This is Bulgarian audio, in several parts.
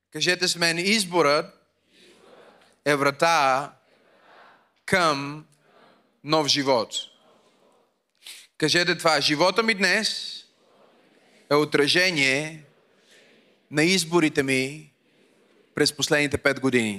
Кажете с мен, изборът е врата към нов живот. Кажете това, живота ми днес е отражение на изборите ми през последните 5 години.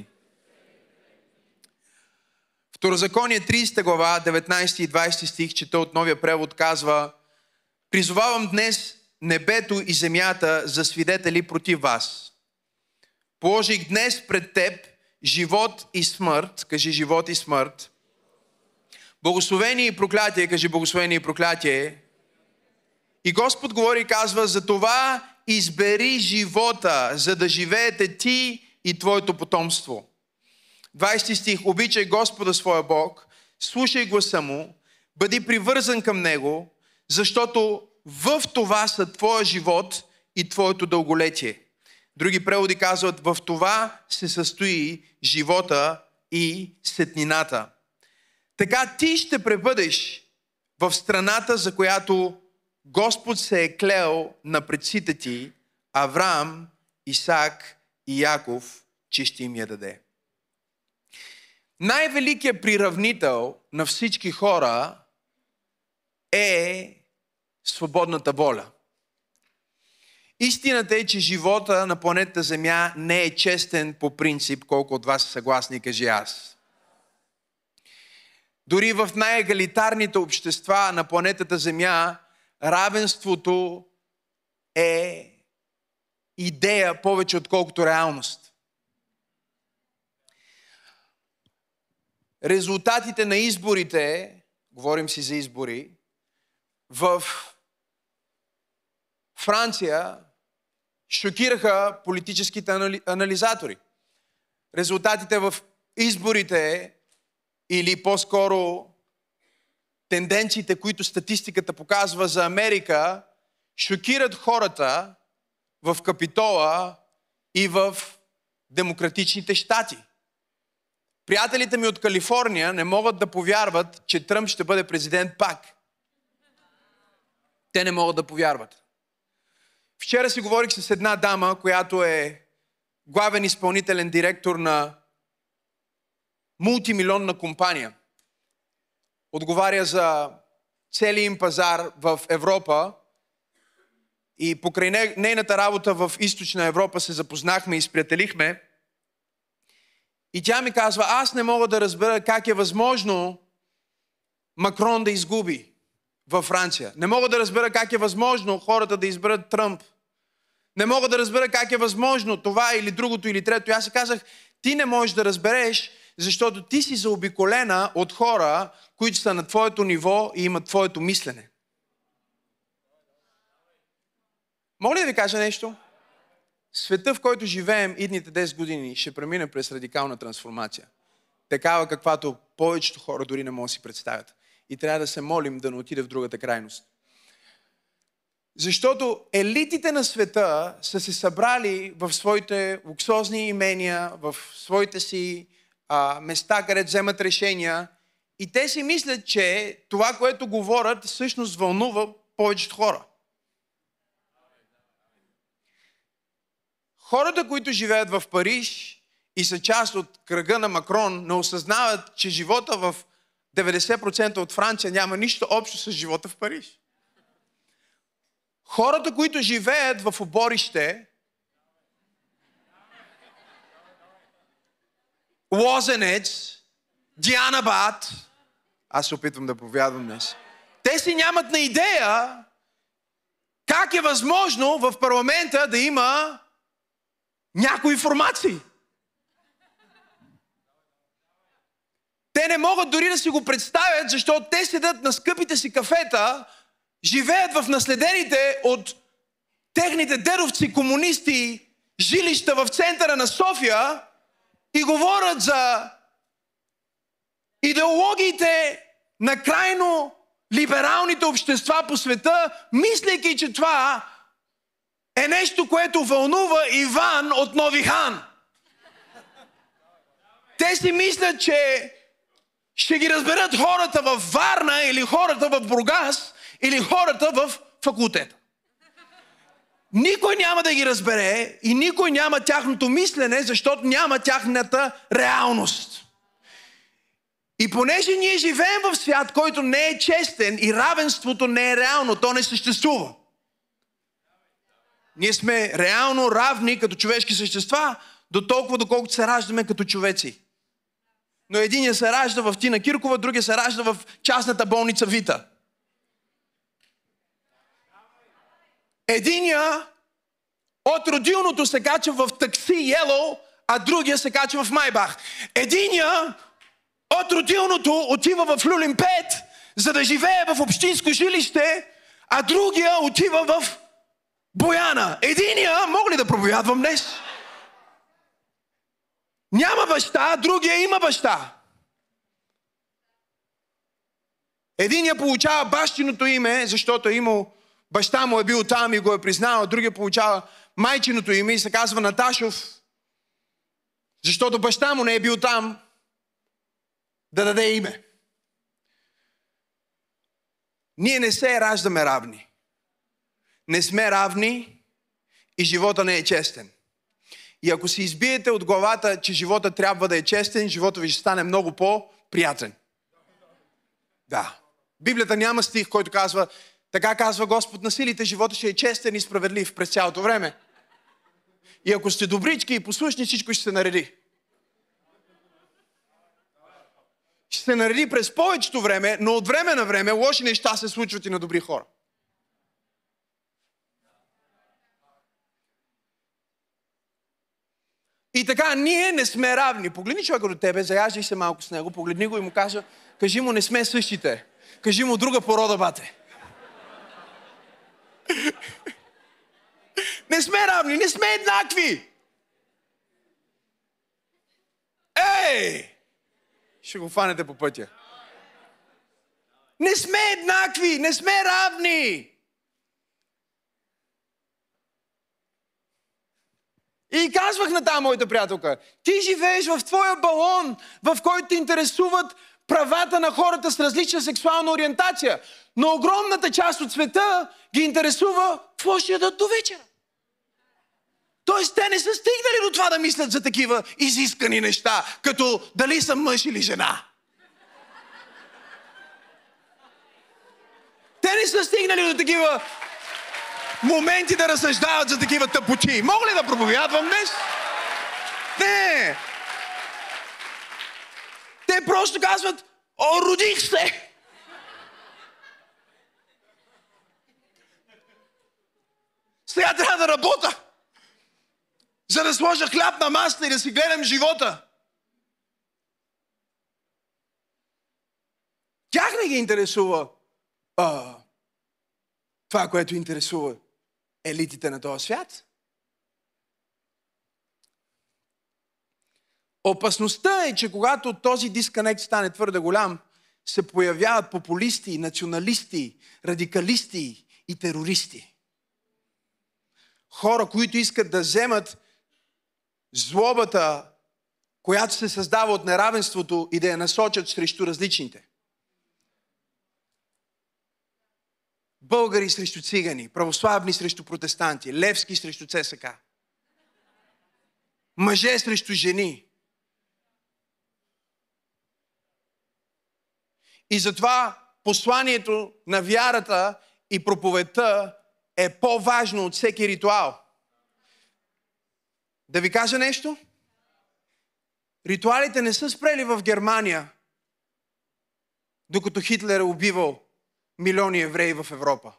Второзаконие 30 глава, 19 и 20 стих, чета от новия превод, казва: призовавам днес небето и земята за свидетели против вас. Положих днес пред теб живот и смърт, кажи живот и смърт, благословение и проклятие, кажи благословение и проклятие. И Господ говори и казва: за това избери живота, за да живеете ти и твоето потомство. 20 стих, обичай Господа своя Бог, слушай гласа му, бъди привързан към него, защото в това са твоя живот и твоето дълголетие. Други преводи казват: в това се състои живота и сетнината. Така ти ще пребъдеш в страната, за която Господ се е клел на предците ти, Авраам, Исак и Яков, че ще им я даде. Най-великият приравнител на всички хора е свободната воля. Истината е, че живота на планетата Земя не е честен по принцип, колко от вас са съгласни, кажи аз. Дори в най-егалитарните общества на планетата Земя, равенството е идея повече отколкото реалност. Резултатите на изборите, говорим си за избори, в Франция шокираха политическите анализатори. Резултатите в изборите, или по-скоро тенденциите, които статистиката показва за Америка, шокират хората в Капитола и в демократичните щати. Приятелите ми от Калифорния не могат да повярват, че Тръмп ще бъде президент пак. Те не могат да повярват. Вчера си говорих с една дама, която е главен изпълнителен директор на мултимилионна компания. Отговаря за целия им пазар в Европа и покрай нейната работа в Източна Европа се запознахме и сприятелихме. И тя ми казва: аз не мога да разбера как е възможно Макрон да изгуби във Франция. Не мога да разбера как е възможно хората да изберат Тръмп. Не мога да разбера как е възможно това или другото или трето. И аз си казах: ти не можеш да разбереш, защото ти си заобиколена от хора, които са на твоето ниво и имат твоето мислене. Мога ли да ви кажа нещо? Света, в който живеем идните 10 години, ще премине през радикална трансформация. Такава, каквато повечето хора дори не могат да си представят. И трябва да се молим да не отиде в другата крайност. Защото елитите на света са се събрали в своите луксозни имения, в своите си места, където вземат решения. И те си мислят, че това, което говорят, всъщност вълнува повечето хора. Хората, които живеят в Париж и са част от кръга на Макрон, не осъзнават, че живота в 90% от Франция няма нищо общо с живота в Париж. Хората, които живеят в оборище, Лозенец, Дианабад, аз се опитвам да проповядвам днес, те си нямат на идея как е възможно в парламента да има някои информации. Те не могат дори да си го представят, защото те седят на скъпите си кафета, живеят в наследените от техните дедовци комунисти жилища в центъра на София и говорят за идеологиите на крайно либералните общества по света, мислейки, че това е нещо, което вълнува Иван от Нови хан. Те си мислят, че ще ги разберат хората във Варна или хората в Бургас или хората в факултета. Никой няма да ги разбере и никой няма тяхното мислене, защото няма тяхната реалност. И понеже ние живеем в свят, който не е честен и равенството не е реално, то не съществува. Ние сме реално равни като човешки същества, до толкова доколкото се раждаме като човеци. Но единия се ражда в Тина Киркова, другия се ражда в частната болница Вита. Единия от родилното се качва в такси Yellow, а другия се качва в Майбах. Единия от родилното отива в Люлин 5, за да живее в общинско жилище, а другия отива в Бояна. Единия, мога ли да проповядвам днес? Няма баща, другия има баща. Единия получава бащиното име, защото баща му е бил там и го е признал, а другия получава майчиното име и се казва Наташов, защото баща му не е бил там да даде име. Ние не се раждаме равни. Не сме равни и живота не е честен. И ако си избиете от главата, че живота трябва да е честен, живота ви ще стане много по-приятен. Да. Библията няма стих, който казва, така казва Господ на силите, живота ще е честен и справедлив през цялото време. И ако сте добрички и послушни, всичко ще се нареди. Ще се нареди през повечето време, но от време на време лоши неща се случват и на добри хора. И така, ние не сме равни. Погледни човека до тебе, заяждай се малко с него, погледни го и му кажи му, не сме същите. Кажи му, друга порода, бате. Не сме равни, не сме еднакви. Ей! Ще го фанете по пътя. Не сме еднакви, не сме равни. И казвах на тази моята приятелка, ти живееш в твоя балон, в който те интересуват правата на хората с различна сексуална ориентация. Но огромната част от света ги интересува какво ще ядат до вечера. Тоест, те не са стигнали до това да мислят за такива изискани неща, като дали съм мъж или жена. Те не са стигнали до такива моменти да разсъждават за такива тъпоти. Мога ли да проповядвам днес? Не! Те просто казват, родих се! Сега трябва да работя, за да сложа хляб на масата и да си гледам живота. Тях не ги интересува това, което интересува елитите на този свят. Опасността е, че когато този дисконект стане твърде голям, се появяват популисти, националисти, радикалисти и терористи. Хора, които искат да вземат злобата, която се създава от неравенството и да я насочат срещу различните. Българи срещу цигани, православни срещу протестанти, Левски срещу ЦСК. Мъже срещу жени. И затова посланието на вярата и проповедта е по-важно от всеки ритуал. Да ви кажа нещо? Ритуалите не са спрели в Германия, докато Хитлер е убивал милиони евреи в Европа.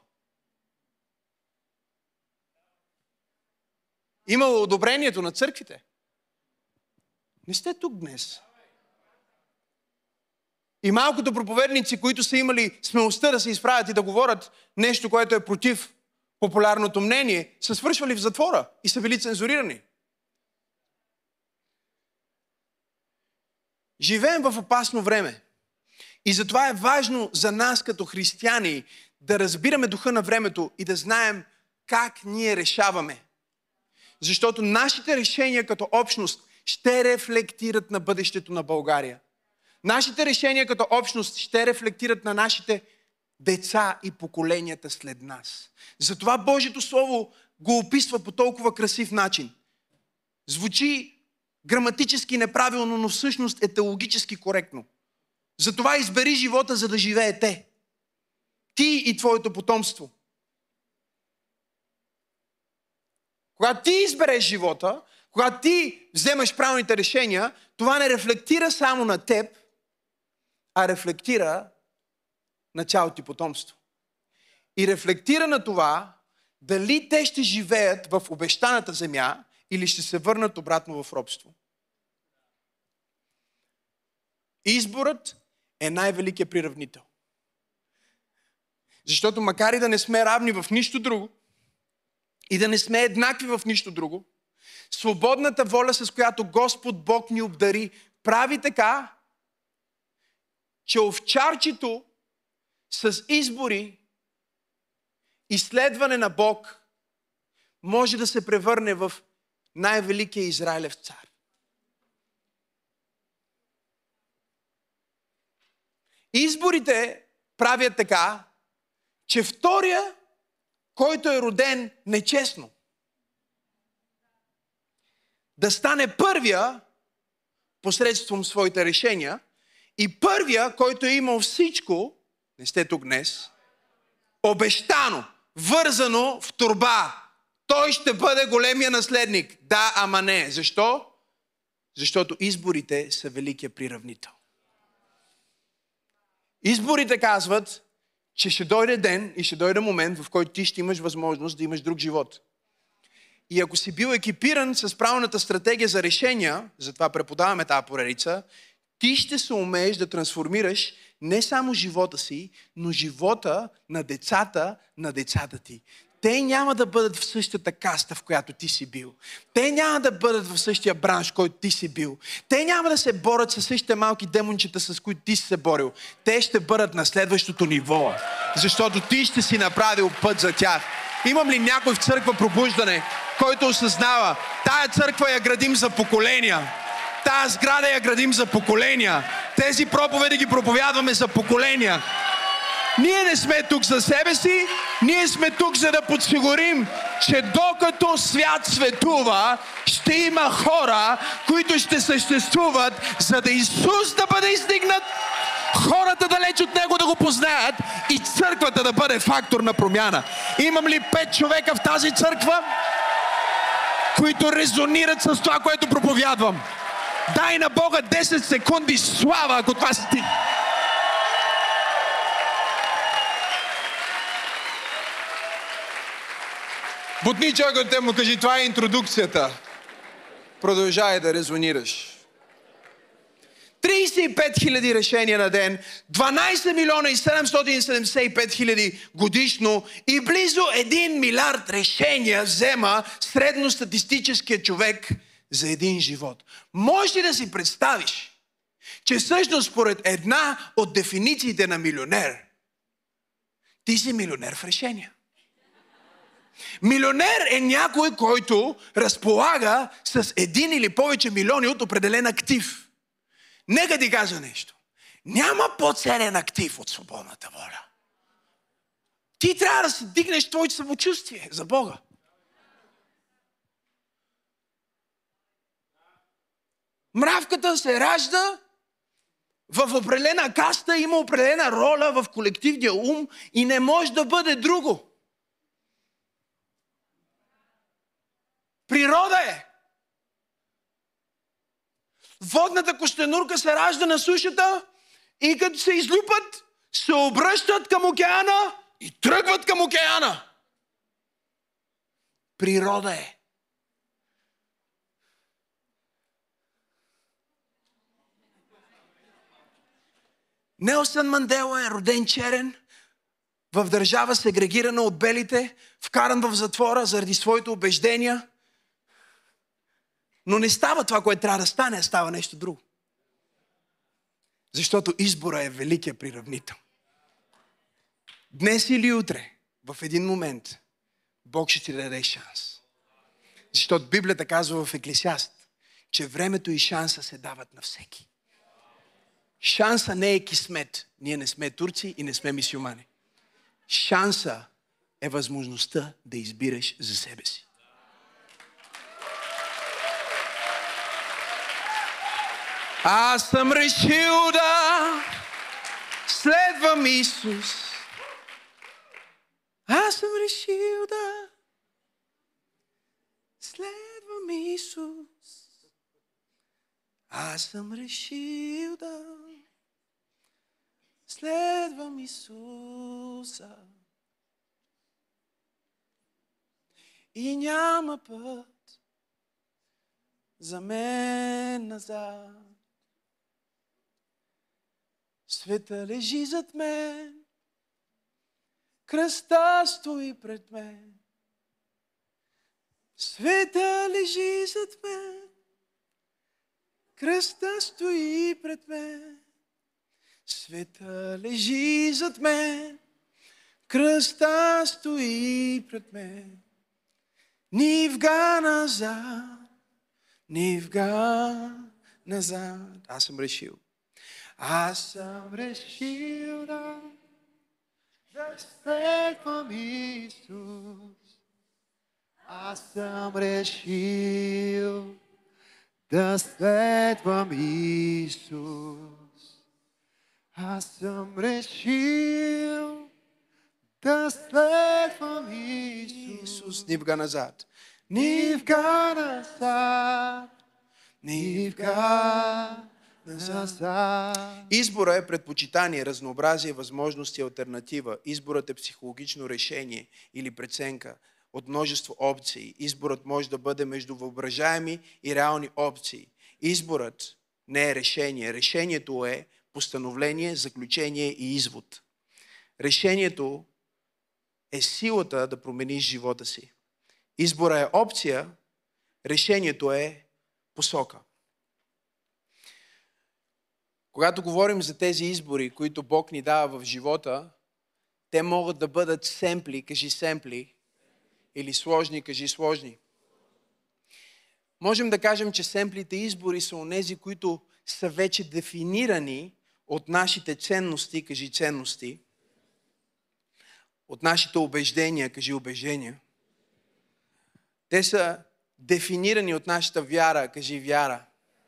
Имало одобрението на църквите. Не сте тук днес. И малкото проповедници, които са имали смелостта да се изправят и да говорят нещо, което е против популярното мнение, са свършвали в затвора и са били цензурирани. Живеем в опасно време. И затова е важно за нас като християни да разбираме духа на времето и да знаем как ние решаваме. Защото нашите решения като общност ще рефлектират на бъдещето на България. Нашите решения като общност ще рефлектират на нашите деца и поколенията след нас. Затова Божието Слово го описва по толкова красив начин. Звучи граматически неправилно, но всъщност е теологически коректно. Затова избери живота, за да живеете. Ти и твоето потомство. Когато ти избереш живота, когато ти вземаш правилните решения, това не рефлектира само на теб, а рефлектира на цялото ти потомство. И рефлектира на това, дали те ще живеят в обещаната земя или ще се върнат обратно в робство. Изборът е най-великият приравнител. Защото макар и да не сме равни в нищо друго, и да не сме еднакви в нищо друго, свободната воля, с която Господ Бог ни обдари, прави така, че овчарчето с избори и следване на Бог може да се превърне в най-великия Израилев цар. Изборите правят така, че втория, който е роден нечестно, да стане първия посредством своите решения и първия, който е имал всичко, не сте тук днес, обещано, вързано в торба. Той ще бъде големия наследник. Да, ама не. Защо? Защото изборите са великия приравнител. Изборите казват, че ще дойде ден и ще дойде момент, в който ти ще имаш възможност да имаш друг живот. И ако си бил екипиран с правилната стратегия за решения, затова преподаваме тази поредица, ти ще се умееш да трансформираш не само живота си, но живота на децата ти. Те няма да бъдат в същата каста, в която ти си бил. Те няма да бъдат в същия бранш, който ти си бил. Те няма да се борят с същите малки демончета, с които ти си се борил. Те ще бъдат на следващото ниво, защото ти ще си направил път за тях. Имам ли някой в църква пробуждане, който осъзнава, тая църква я градим за поколения. Тая сграда я градим за поколения. Тези проповеди ги проповядваме за поколения. Ние не сме тук за себе си, ние сме тук за да подсигурим, че докато свят светува, ще има хора, които ще съществуват, за да Исус да бъде издигнат, хората далеч от Него да го познаят и църквата да бъде фактор на промяна. Имам ли 5 човека в тази църква, които резонират с това, което проповядвам? Дай на Бога 10 секунди слава, ако това си ти. Бутни човекът те му кажи, това е интродукцията. Продължай да резонираш. 35 000 решения на ден, 12 милиона и 775 хиляди годишно и близо 1 милиард решения взема средностатистическия човек за един живот. Можеш ли да си представиш, че всъщност според една от дефинициите на милионер, ти си милионер в решения? Милионер е някой, който разполага с един или повече милиони от определен актив. Нека ти кажа нещо. Няма по-ценен актив от свободната воля. Ти трябва да си дигнеш твоето самочувствие за Бога. Мравката се ражда в определена каста, има определена роля в колективния ум и не може да бъде друго. Природа е. Водната костенурка се ражда на сушата и като се излюпат, се обръщат към океана и тръгват към океана. Природа е. Нелсън Мандела е роден черен в държава сегрегирана от белите, вкаран в затвора заради своите убеждения. Но не става това, което трябва да стане, а става нещо друго. Защото избора е великия приравнител. Днес или утре, в един момент, Бог ще ти даде шанс. Защото Библията казва в Еклесиаст, че времето и шанса се дават на всеки. Шанса не е кисмет. Ние не сме турци и не сме мисюмани. Шанса е възможността да избираш за себе си. Аз съм решил да следвам Исус. Аз съм решил да следвам Исус. Аз съм решил да следвам Исуса. И няма път за мен назад. Света лежи зад мен, кръста стои пред мен. Света лежи зад мен, кръста стои пред мен. Света лежи зад мен, кръста стои пред мен. Нивга назад, нивга назад. Аз съм решил. Аз съм решил да следвам Исус. Аз съм решил да следвам Исус. Аз съм решил да следвам Исус. Нивга назад. Нивга назад. Нивга назад. Избора е предпочитание, разнообразие, възможности, алтернатива. Изборът е психологично решение или преценка от множество опции. Изборът може да бъде между въображаеми и реални опции. Изборът не е решение. Решението е постановление, заключение и извод. Решението е силата да промениш живота си. Избора е опция, решението е посока. Когато говорим за тези избори, които Бог ни дава в живота, те могат да бъдат семпли, кажи семпли, или сложни, кажи сложни. Можем да кажем, че семплите избори са онези, които са вече дефинирани от нашите ценности, кажи ценности, от нашите убеждения, кажи убеждения. Те са дефинирани от нашата вяра, кажи вяра.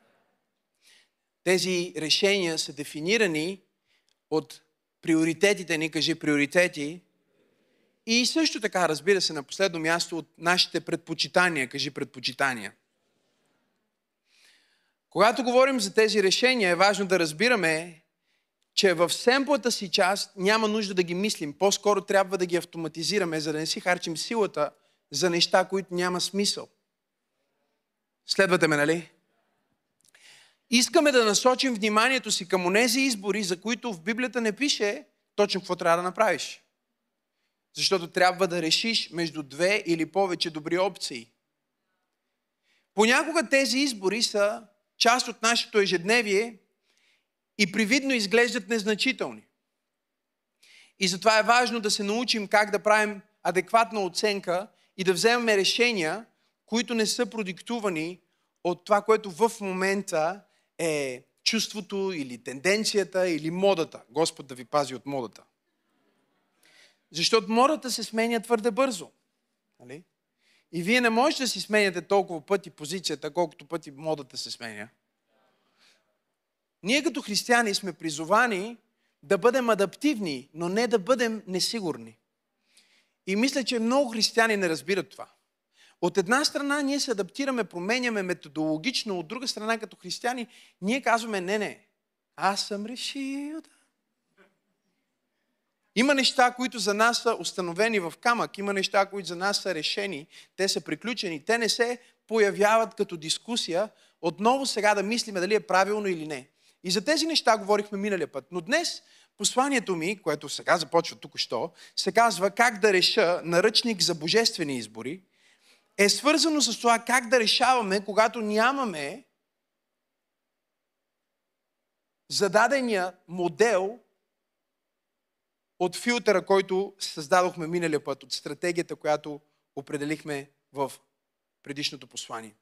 Тези решения са дефинирани от приоритетите ни, кажи приоритети. И също така, разбира се, на последно място от нашите предпочитания, кажи предпочитания. Когато говорим за тези решения, е важно да разбираме, че в семплата си част няма нужда да ги мислим. По-скоро трябва да ги автоматизираме, за да не си харчим силата за неща, които няма смисъл. Следвате ме, нали? Искаме да насочим вниманието си към онези избори, за които в Библията не пише точно какво трябва да направиш. Защото трябва да решиш между две или повече добри опции. Понякога тези избори са част от нашето ежедневие и привидно изглеждат незначителни. И затова е важно да се научим как да правим адекватна оценка и да вземем решения, които не са продиктувани от това, което в момента е чувството или тенденцията или модата. Господ да ви пази от модата. Защото модата се сменя твърде бързо. Нали? И вие не можете да си сменяте толкова пъти позицията, колкото пъти модата се сменя. Ние като християни сме призовани да бъдем адаптивни, но не да бъдем несигурни. И мисля, че много християни не разбират това. От една страна ние се адаптираме, променяме методологично, от друга страна като християни ние казваме не, аз съм решил да. Има неща, които за нас са установени в камък, има неща, които за нас са решени, те са приключени, те не се появяват като дискусия, отново сега да мислиме дали е правилно или не. И за тези неща говорихме миналия път. Но днес посланието ми, което сега започва тук-що, се казва как да реша наръчник за божествени избори, е свързано с това как да решаваме, когато нямаме зададения модел от филтъра, който създадохме миналия път, от стратегията, която определихме в предишното послание.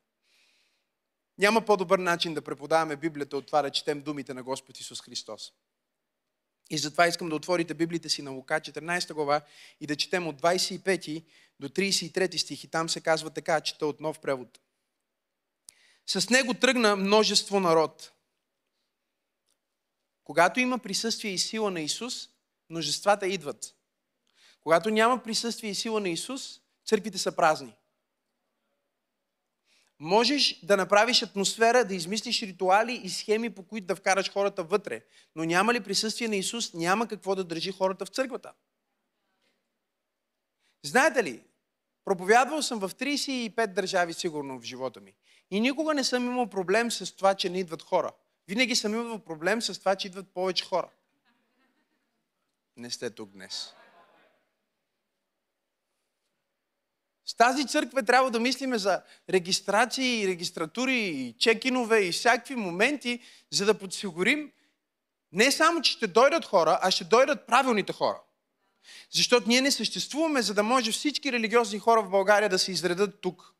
Няма по-добър начин да преподаваме Библията от това да четем думите на Господ Исус Христос. И затова искам да отворите Библията си на Лука, 14 глава, и да четем от 25 до 33 стих. И там се казва така, чета от нов превод. С него тръгна множество народ. Когато има присъствие и сила на Исус, множествата идват. Когато няма присъствие и сила на Исус, църквите са празни. Можеш да направиш атмосфера, да измислиш ритуали и схеми, по които да вкараш хората вътре. Но няма ли присъствие на Исус, няма какво да държи хората в църквата. Знаете ли, проповядвал съм в 35 държави сигурно в живота ми. И никога не съм имал проблем с това, че не идват хора. Винаги съм имал проблем с това, че идват повече хора. Не сте тук днес. С тази църква трябва да мислиме за регистрации, регистратури, чекинове и всякакви моменти, за да подсигурим не само, че ще дойдат хора, а ще дойдат правилните хора. Защото ние не съществуваме, за да може всички религиозни хора в България да се изредат тук.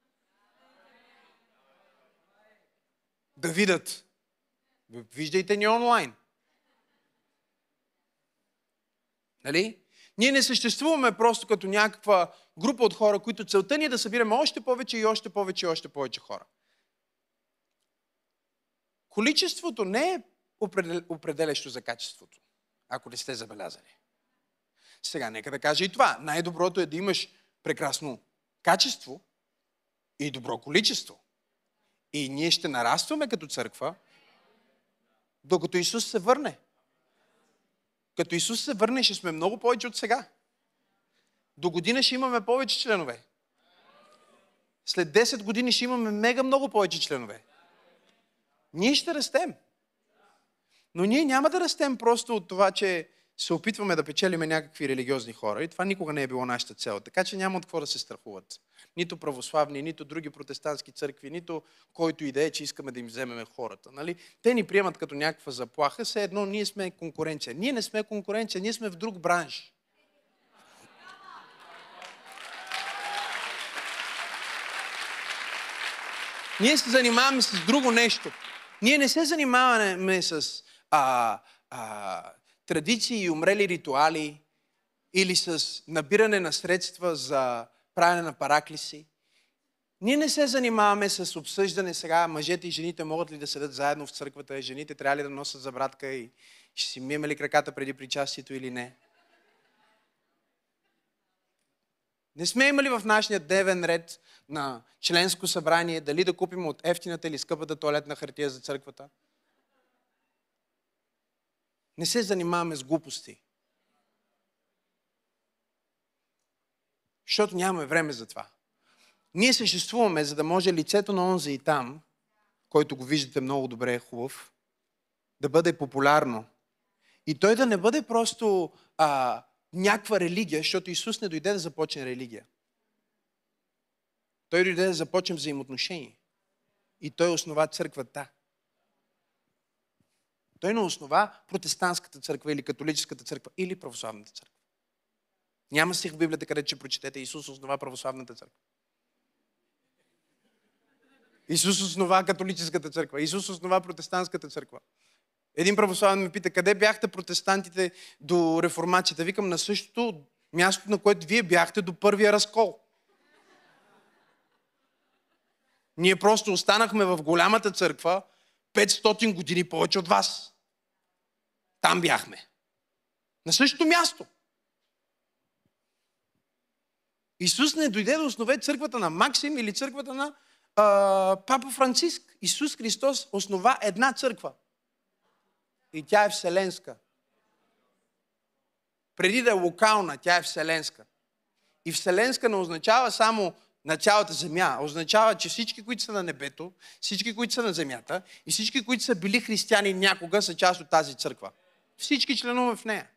Да видят. Виждайте ни онлайн. Нали? Ние не съществуваме просто като някаква група от хора, които целта ни е да събираме още повече и още повече и още повече хора. Количеството не е определящо за качеството, ако не сте забелязали. Сега, нека да кажа и това. Най-доброто е да имаш прекрасно качество и добро количество. И ние ще нарастваме като църква, докато Исус се върне. Като Исус се върне, ще сме много повече от сега. До година ще имаме повече членове. След 10 години ще имаме мега много повече членове. Ние ще растем. Но ние няма да растем просто от това, че се опитваме да печелиме някакви религиозни хора. И това никога не е било нашата цел. Така че няма от какво да се страхуват. Нито православни, нито други протестантски църкви, нито който и да е, че искаме да им вземеме хората. Нали? Те ни приемат като някаква заплаха, все едно ние сме конкуренция. Ние не сме конкуренция, ние сме в друг бранш. Ние се занимаваме с друго нещо. Ние не се занимаваме с традиции и умрели ритуали или с набиране на средства за правене на параклиси. Ние не се занимаваме с обсъждане сега, мъжете и жените могат ли да седат заедно в църквата, жените трябва ли да носят забратка и ще си миеме ли краката преди причастието или не. Не сме имали в нашия дневен ред на членско събрание дали да купим от ефтината или скъпата тоалетна хартия за църквата. Не се занимаваме с глупости. Защото нямаме време за това. Ние съществуваме, за да може лицето на онзи и там, който го виждате много добре, хубав, да бъде популярно. И той да не бъде просто някаква религия, защото Исус не дойде да започне религия. Той дойде да започне взаимоотношение. И той основа църквата. Той не основа протестантската църква или католическата църква или православната църква. Няма стих в Библията, където ще прочетете Исус основа православната църква. Исус основа католическата църква. Исус основа протестантската църква. Един православен ме пита, къде бяхте протестантите до реформацията? Викам, на същото място, на което вие бяхте до първия разкол. Ние просто останахме в голямата църква 500 години повече от вас. Там бяхме. На същото място. Исус не дойде да основе църквата на Максим или църквата на Папа Франциск. Исус Христос основа една църква. И тя е вселенска. Преди да е локална, тя е вселенска. И вселенска не означава само на цялата земя. Означава, че всички, които са на небето, всички, които са на земята и всички, които са били християни някога, са част от тази църква. Всички членуваме в нея.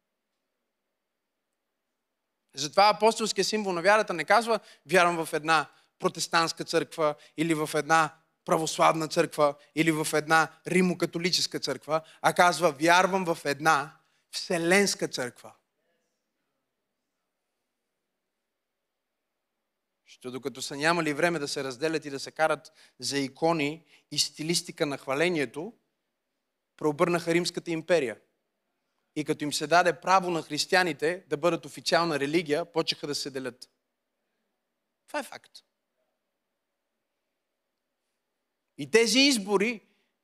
Затова апостолския символ на вярата не казва вярвам в една протестантска църква или в една православна църква или в една римокатолическа църква, а казва вярвам в една вселенска църква. Защото докато са нямали време да се разделят и да се карат за икони и стилистика на хвалението, преобърнаха Римската империя. и като им се даде право на християните да бъдат официална религия, почеха да се делят. Това е факт. И тези избори,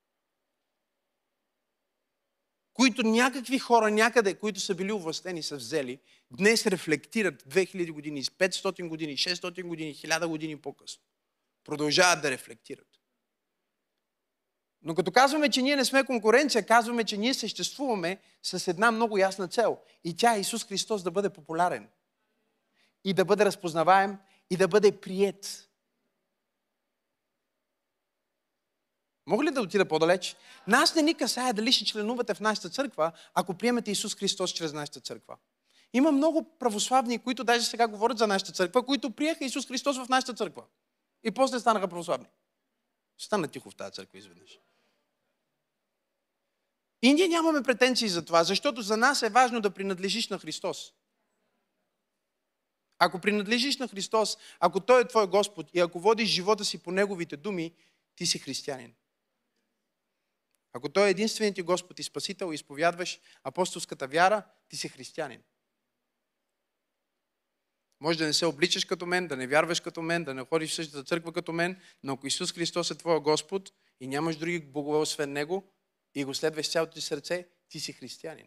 които някакви хора някъде, които са били овластени, са взели, днес рефлектират 2000 години, 500 години, 600 години, 1000 години по-късно. Продължават да рефлектират. Но като казваме, че ние не сме конкуренция, казваме, че ние съществуваме с една много ясна цел. И тя е Исус Христос да бъде популярен. И да бъде разпознаваем, и да бъде приет. Мога ли да отида по-далеч? Нас не ни касае дали ще членувате в нашата църква, ако приемете Исус Христос чрез нашата църква. Има много православни, които даже сега говорят за нашата църква, които приеха Исус Христос в нашата църква. И после станаха православни. Стана тихо в тази църква изведнъж. И ние нямаме претенции за това, защото за нас е важно да принадлежиш на Христос. Ако принадлежиш на Христос, ако Той е твой Господ и ако водиш живота си по Неговите думи, ти си християнин. Ако Той е единственият ти Господ и Спасител и изповядваш апостолската вяра, ти си християнин. Може да не се обличаш като мен, да не вярваш като мен, да не ходиш в същата църква като мен, но ако Исус Христос е твоя Господ и нямаш други богове освен Него и го следваш цялото ти сърце, ти си християнин.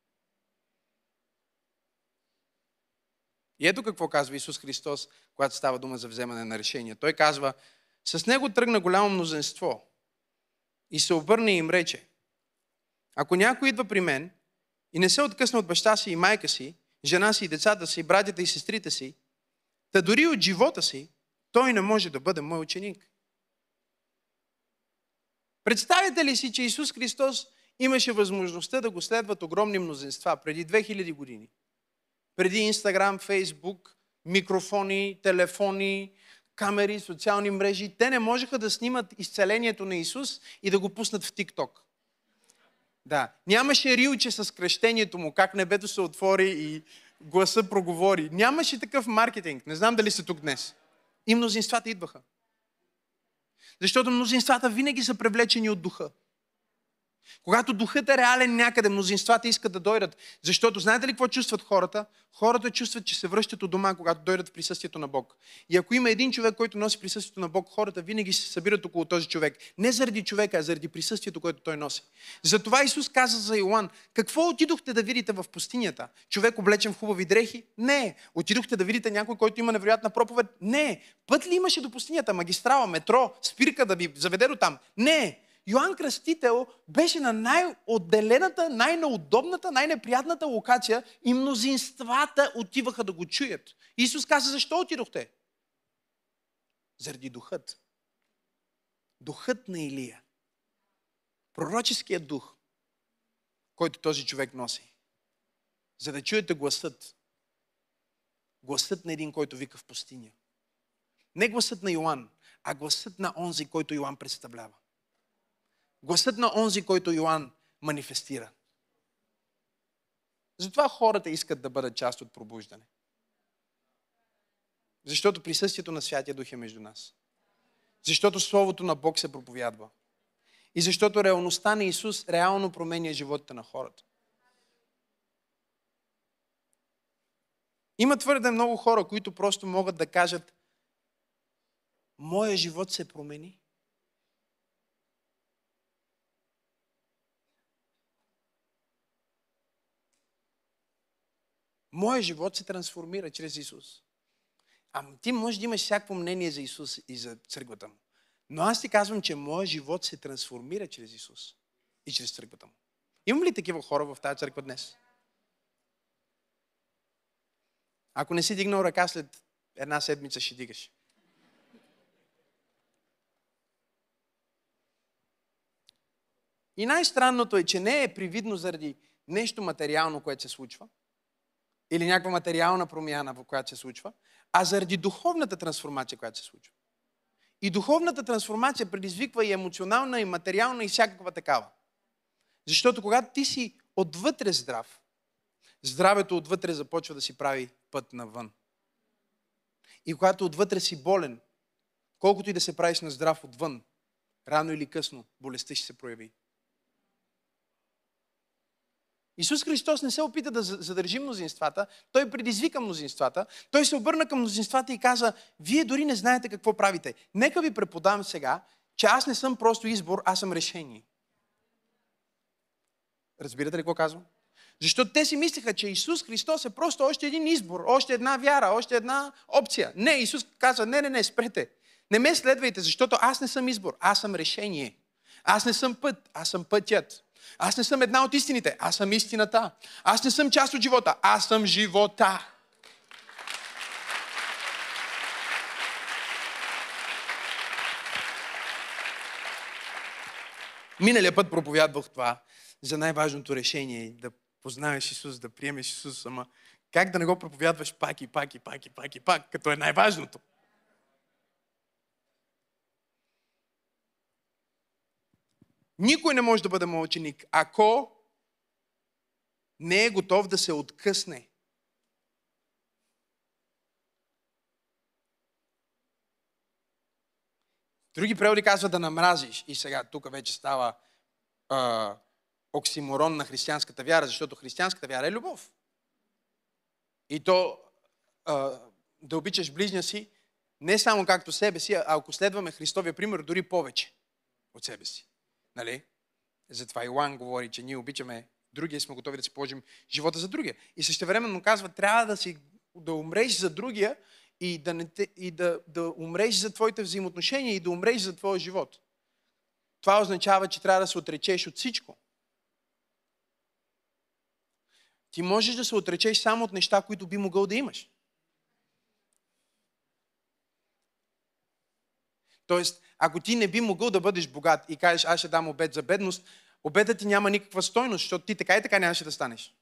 И ето какво казва Исус Христос, когато става дума за вземане на решение. Той казва, с Него тръгна голямо мнозинство и се обърна и им рече, ако някой идва при мен и не се откъсне от баща си и майка си, жена си и децата си, братята и сестрите си, та дори от живота си, той не може да бъде мой ученик. Представете ли си, че Исус Христос имаше възможността да го следват огромни мнозинства преди 2000 години? Преди Инстаграм, Фейсбук, микрофони, телефони, камери, социални мрежи. Те не можеха да снимат изцелението на Исус и да го пуснат в ТикТок. Да, нямаше рилче с кръщението му, как небето се отвори и гласа проговори. Нямаше такъв маркетинг. Не знам дали са тук днес. И мнозинствата идваха. Защото мнозинствата винаги са привлечени от духа. Когато духът е реален някъде, мнозинствата искат да дойдат. Защото знаете ли какво чувстват хората? Хората чувстват, че се връщат от дома, когато дойдат в присъствието на Бог. И ако има един човек, който носи присъствието на Бог, хората винаги се събират около този човек. Не заради човека, а заради присъствието, което той носи. Затова Исус каза за Йоан, какво отидохте да видите в пустинята? Човек облечен в хубави дрехи? Не. Отидохте да видите някой, който има невероятна проповед? Не. Път ли имаше до пустинята? Магистрала, метро, спирка да ви заведе до там? Не. Йоан Кръстител беше на най-отделената, най-неудобната, най-неприятната локация и мнозинствата отиваха да го чуят. Исус каза, защо отидохте? Заради духът. Духът на Илия. Пророческият дух, който този човек носи. За да чуете гласът. Гласът на един, който вика в пустиня. Не гласът на Йоан, а гласът на онзи, който Йоан представлява. Гласът на онзи, който Йоан манифестира. Затова хората искат да бъдат част от пробуждане. Защото присъствието на Святия Дух е между нас. Защото Словото на Бог се проповядва. И защото реалността на Исус реално променя живота на хората. Има твърде много хора, които просто могат да кажат, моя живот се промени. Моя живот се трансформира чрез Исус. Ти може да имаш всяко мнение за Исус и за църквата му. Но аз ти казвам, че моя живот се трансформира чрез Исус и чрез църквата му. Имам ли такива хора в тази църква днес? Ако не си дигнал ръка, след една седмица ще дигаш. И най-странното е, че не е привидно заради нещо материално, което се случва, или някаква материална промяна, в която се случва, а заради духовната трансформация, която се случва. И духовната трансформация предизвиква и емоционална, и материална, и всякаква такава. Защото когато ти си отвътре здрав, здравето отвътре започва да си прави път навън. И когато отвътре си болен, колкото и да се правиш на здрав отвън, рано или късно болестта ще се прояви. Исус Христос не се опита да задържи мнозинствата, Той предизвика мнозинствата, Той се обърна към мнозинствата и каза, вие дори не знаете какво правите. Нека ви преподам сега, че аз не съм просто избор, аз съм решение. Разбирате ли какво казвам? Защото те си мислеха, че Исус Христос е просто още един избор, още една вяра, още една опция. Не, Исус каза, не, спрете. Не ме следвайте, защото аз не съм избор, аз съм решение. Аз не съм път, аз съм пътят. Аз не съм една от истините, аз съм истината. Аз не съм част от живота, аз съм живота. Миналия път проповядвах това за най-важното решение, да познаеш Исус, да приемеш Исус, ама как да не го проповядваш пак, като е най-важното? Никой не може да бъде мой ученик, ако не е готов да се откъсне. Други преводи казват да намразиш. И сега тук вече става оксиморон на християнската вяра, защото християнската вяра е любов. И то да обичаш ближния си не само както себе си, а ако следваме Христовия пример, дори повече от себе си. Нали? Затова Йоан говори, че ние обичаме другия и сме готови да си положим живота за другия. И същевременно казва, трябва да умреш за другия и да умреш за твоите взаимоотношения и да умреш за твоя живот. Това означава, че трябва да се отречеш от всичко. Ти можеш да се отречеш само от неща, които би могъл да имаш. Тоест, ако ти не би могъл да бъдеш богат и кажеш, аз ще дам обет за бедност, обетът ти няма никаква стойност, защото ти така и така нямаше да станеш.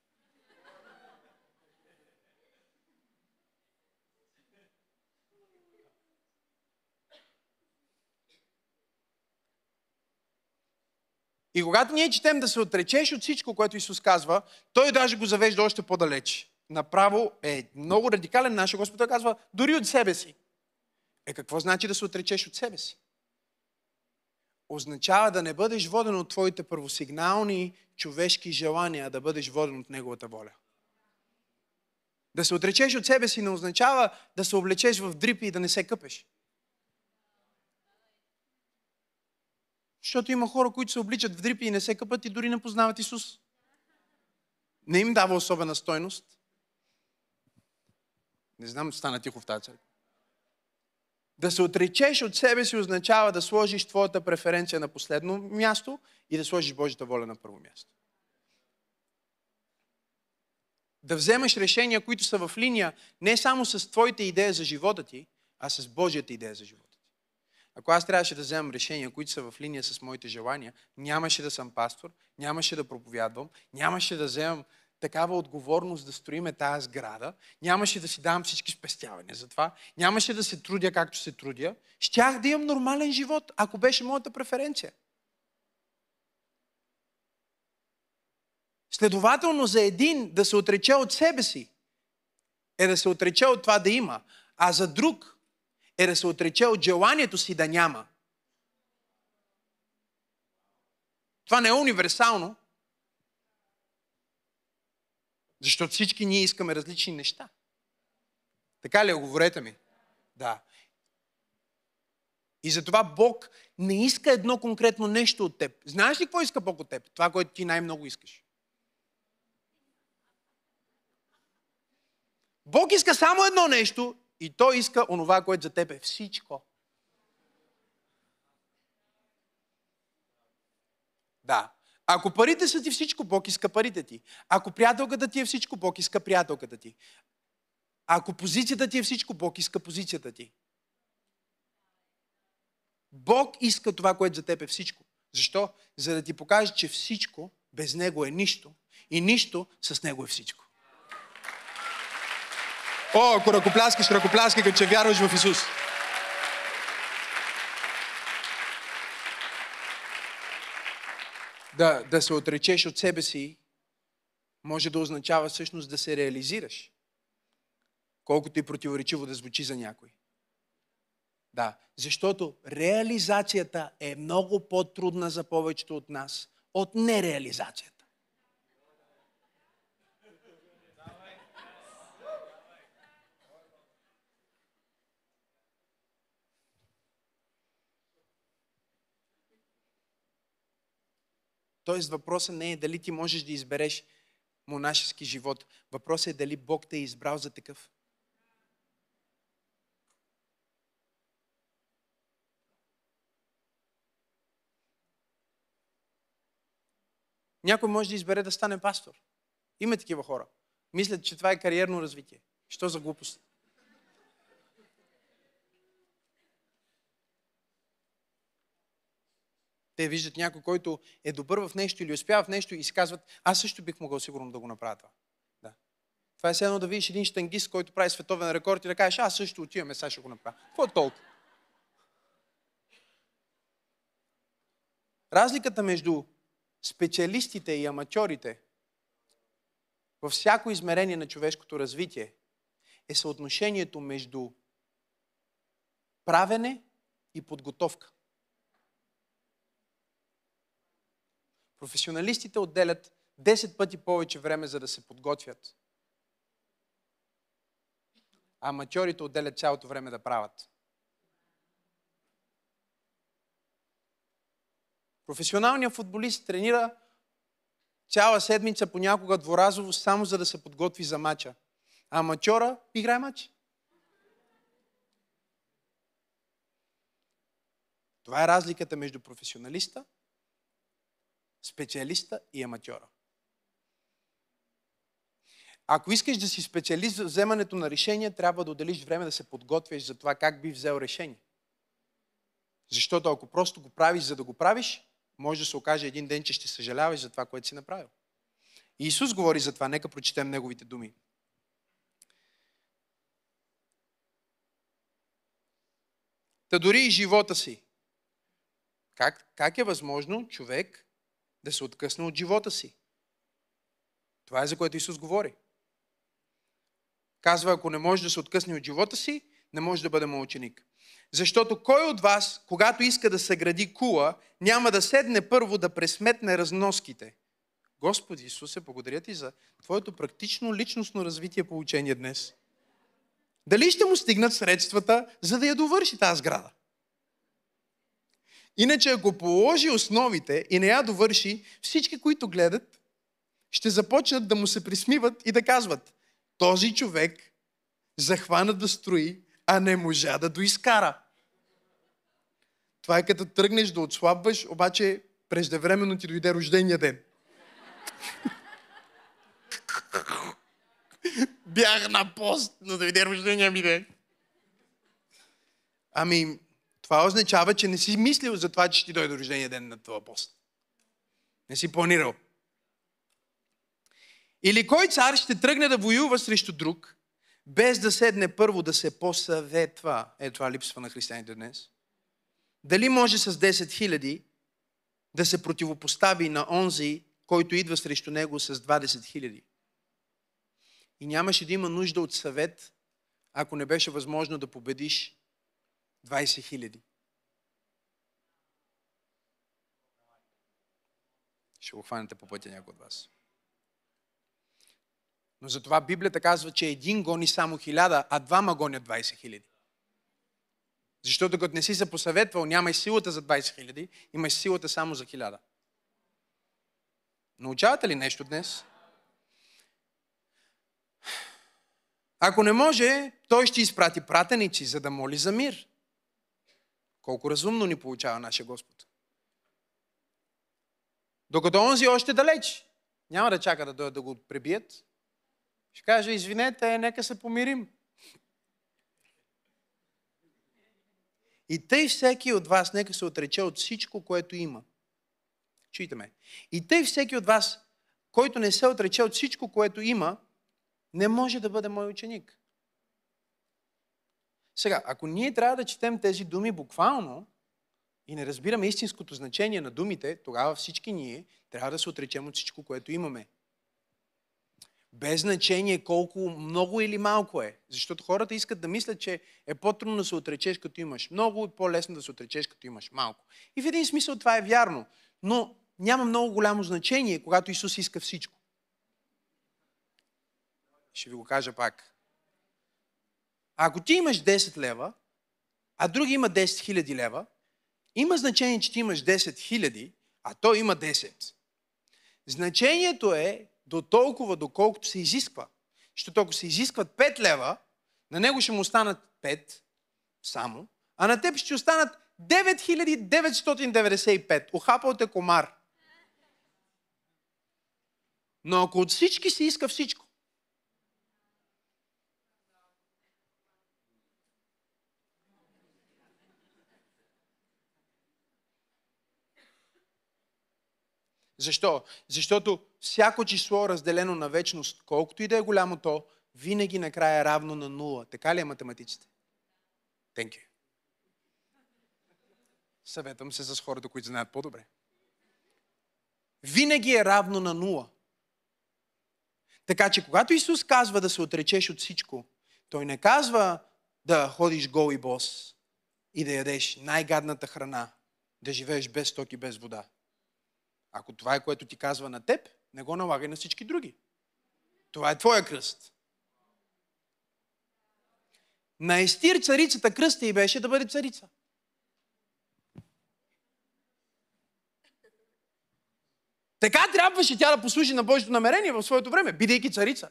И когато ние четем да се отречеш от всичко, което Исус казва, Той даже го завежда още по-далеч. Направо е много радикален наш Господ. Той казва, дори от себе си. Какво значи да се отречеш от себе си? Означава да не бъдеш воден от твоите първосигнални човешки желания, а да бъдеш воден от Неговата воля. Да се отречеш от себе си не означава да се облечеш в дрипи и да не се къпеш. Защото има хора, които се обличат в дрипи и не се къпат и дори не познават Исус. Не им дава особена стойност. Не знам, стана тихо в тази църква. Да се отречеш от себе си означава да сложиш твоята преференция на последно място и да сложиш Божията воля на първо място. Да вземеш решения, които са в линия не само с твоите идеи за живота ти, а с Божията идея за живота ти. Ако аз трябваше да вземам решения, които са в линия с моите желания, нямаше да съм пастор, нямаше да проповядвам, нямаше да вземам такава отговорност да строиме тази сграда, нямаше да си давам всички спестявания за това, нямаше да се трудя както се трудя, щях да имам нормален живот, ако беше моята преференция. Следователно за един да се отрече от себе си е да се отрече от това да има, а за друг е да се отрече от желанието си да няма. Това не е универсално, защото всички ние искаме различни неща. Така ли, говорете ми? Да. И затова Бог не иска едно конкретно нещо от теб. Знаеш ли какво иска Бог от теб? Това, което ти най-много искаш. Бог иска само едно нещо и Той иска онова, което за теб е всичко. Да. Ако парите са ти всичко, Бог иска парите ти. Ако приятелката ти е всичко, Бог иска приятелката ти. Ако позицията ти е всичко, Бог иска позицията ти. Бог иска това, което за теб е всичко. Защо? За да ти покаже, че всичко без Него е нищо и нищо с Него е всичко. О, ако ръкопляскаш, като че вярваш в Исус. Да се отречеш от себе си може да означава всъщност да се реализираш. Колкото и противоречиво да звучи за някой. Да, защото реализацията е много по-трудна за повечето от нас от нереализацията. Тоест въпросът не е дали ти можеш да избереш монашески живот. Въпросът е дали Бог те е избрал за такъв. Някой може да избере да стане пастор. Има такива хора. Мислят, че това е кариерно развитие. Що за глупост? Те виждат някой, който е добър в нещо или успява в нещо и си казват, аз също бих могъл сигурно да го направя това. Да. Това е все едно да видиш един щангист, който прави световен рекорд и да кажеш, аз също отиваме, сега ще го направя. Какво толкова? Разликата между специалистите и аматьорите във всяко измерение на човешкото развитие е съотношението между правене и подготовка. Професионалистите отделят 10 пъти повече време, за да се подготвят. А аматьорите отделят цялото време да правят. Професионалният футболист тренира цяла седмица, понякога дворазово, само за да се подготви за мача. А аматьора играе мач. Това е разликата между професионалиста, специалиста и аматьора. Ако искаш да си специалист за вземането на решения, трябва да отделиш време да се подготвиш за това как би взел решение. Защото ако просто го правиш, за да го правиш, може да се окаже един ден, че ще съжаляваш за това, което си направил. И Исус говори за това. Нека прочетем неговите думи. Та дори и живота си. Как е възможно човек да се откъсне от живота си? Това е за което Исус говори. Казва, ако не може да се откъсне от живота си, не може да бъде мой ученик. Защото кой от вас, когато иска да съгради кула, няма да седне първо да пресметне разноските? Господи Исусе, благодаря ти за твоето практично личностно развитие по учение днес. Дали ще му стигнат средствата, за да я довърши тази сграда? Иначе, ако положи основите и не я довърши, всички, които гледат, ще започнат да му се присмиват и да казват, този човек захвана да строи, а не можа да доизкара. Това е като тръгнеш да отслабваш, обаче преждевременно ти дойде рождения ден. Бях на пост, но дойде рождения ми ден. Ами, това означава, че не си мислил за това, че ще ти дойде рождения ден на това пост. Не си планирал. Или кой цар ще тръгне да воюва срещу друг, без да седне първо да се посъветва? Това липсва на християните днес. Дали може с 10 000 да се противопостави на онзи, който идва срещу него с 20 000? И нямаше да има нужда от съвет, ако не беше възможно да победиш 20 000. Ще го хванете по пътя някой от вас. Но затова Библията казва, че един гони само 1000, а двама гонят 20 000. Защото като не си се посъветвал, нямаш силата за 20 000, имаш силата само за 1000. Научавате ли нещо днес? Ако не може, той ще изпрати пратеници, за да моли за мир. Колко разумно ни получава нашия Господ. Докато онзи още далеч, няма да чака да дойдат да го пребият. Ще каже, извинете, нека се помирим. И тъй всеки от вас нека се отрече от всичко, което има. Чуйте ме. И тъй всеки от вас, който не се отрече от всичко, което има, не може да бъде мой ученик. Сега, ако ние трябва да четем тези думи буквално и не разбираме истинското значение на думите, тогава всички ние трябва да се отречем от всичко, което имаме. Без значение колко много или малко е. Защото хората искат да мислят, че е по-трудно да се отречеш като имаш много и по-лесно да се отречеш като имаш малко. И в един смисъл това е вярно. Но няма много голямо значение, когато Исус иска всичко. Ще ви го кажа пак. Ако ти имаш 10 лева, а други има 10 000 лева, има значение, че ти имаш 10 000, а той има 10. Значението е до толкова, доколкото се изисква. Защото ако се изискват 5 лева, на него ще му останат 5 само, а на теб ще останат 9995. Ухапал те комар. Но ако от всички се иска всичко, защо? Защото всяко число разделено на вечност, колкото и да е голямо то, винаги накрая е равно на 0. Така ли е математиците? Thank you. Съветвам се с хората, които знаят по-добре. Винаги е равно на 0. Така че, когато Исус казва да се отречеш от всичко, Той не казва да ходиш гол и бос и да ядеш най-гадната храна, да живееш без сток и без вода. Ако това е, което ти казва на теб, не го налагай на всички други. Това е твоя кръст. На Естир царицата кръста й беше да бъде царица. Така трябваше тя да послужи на Божието намерение в своето време, бидейки царица.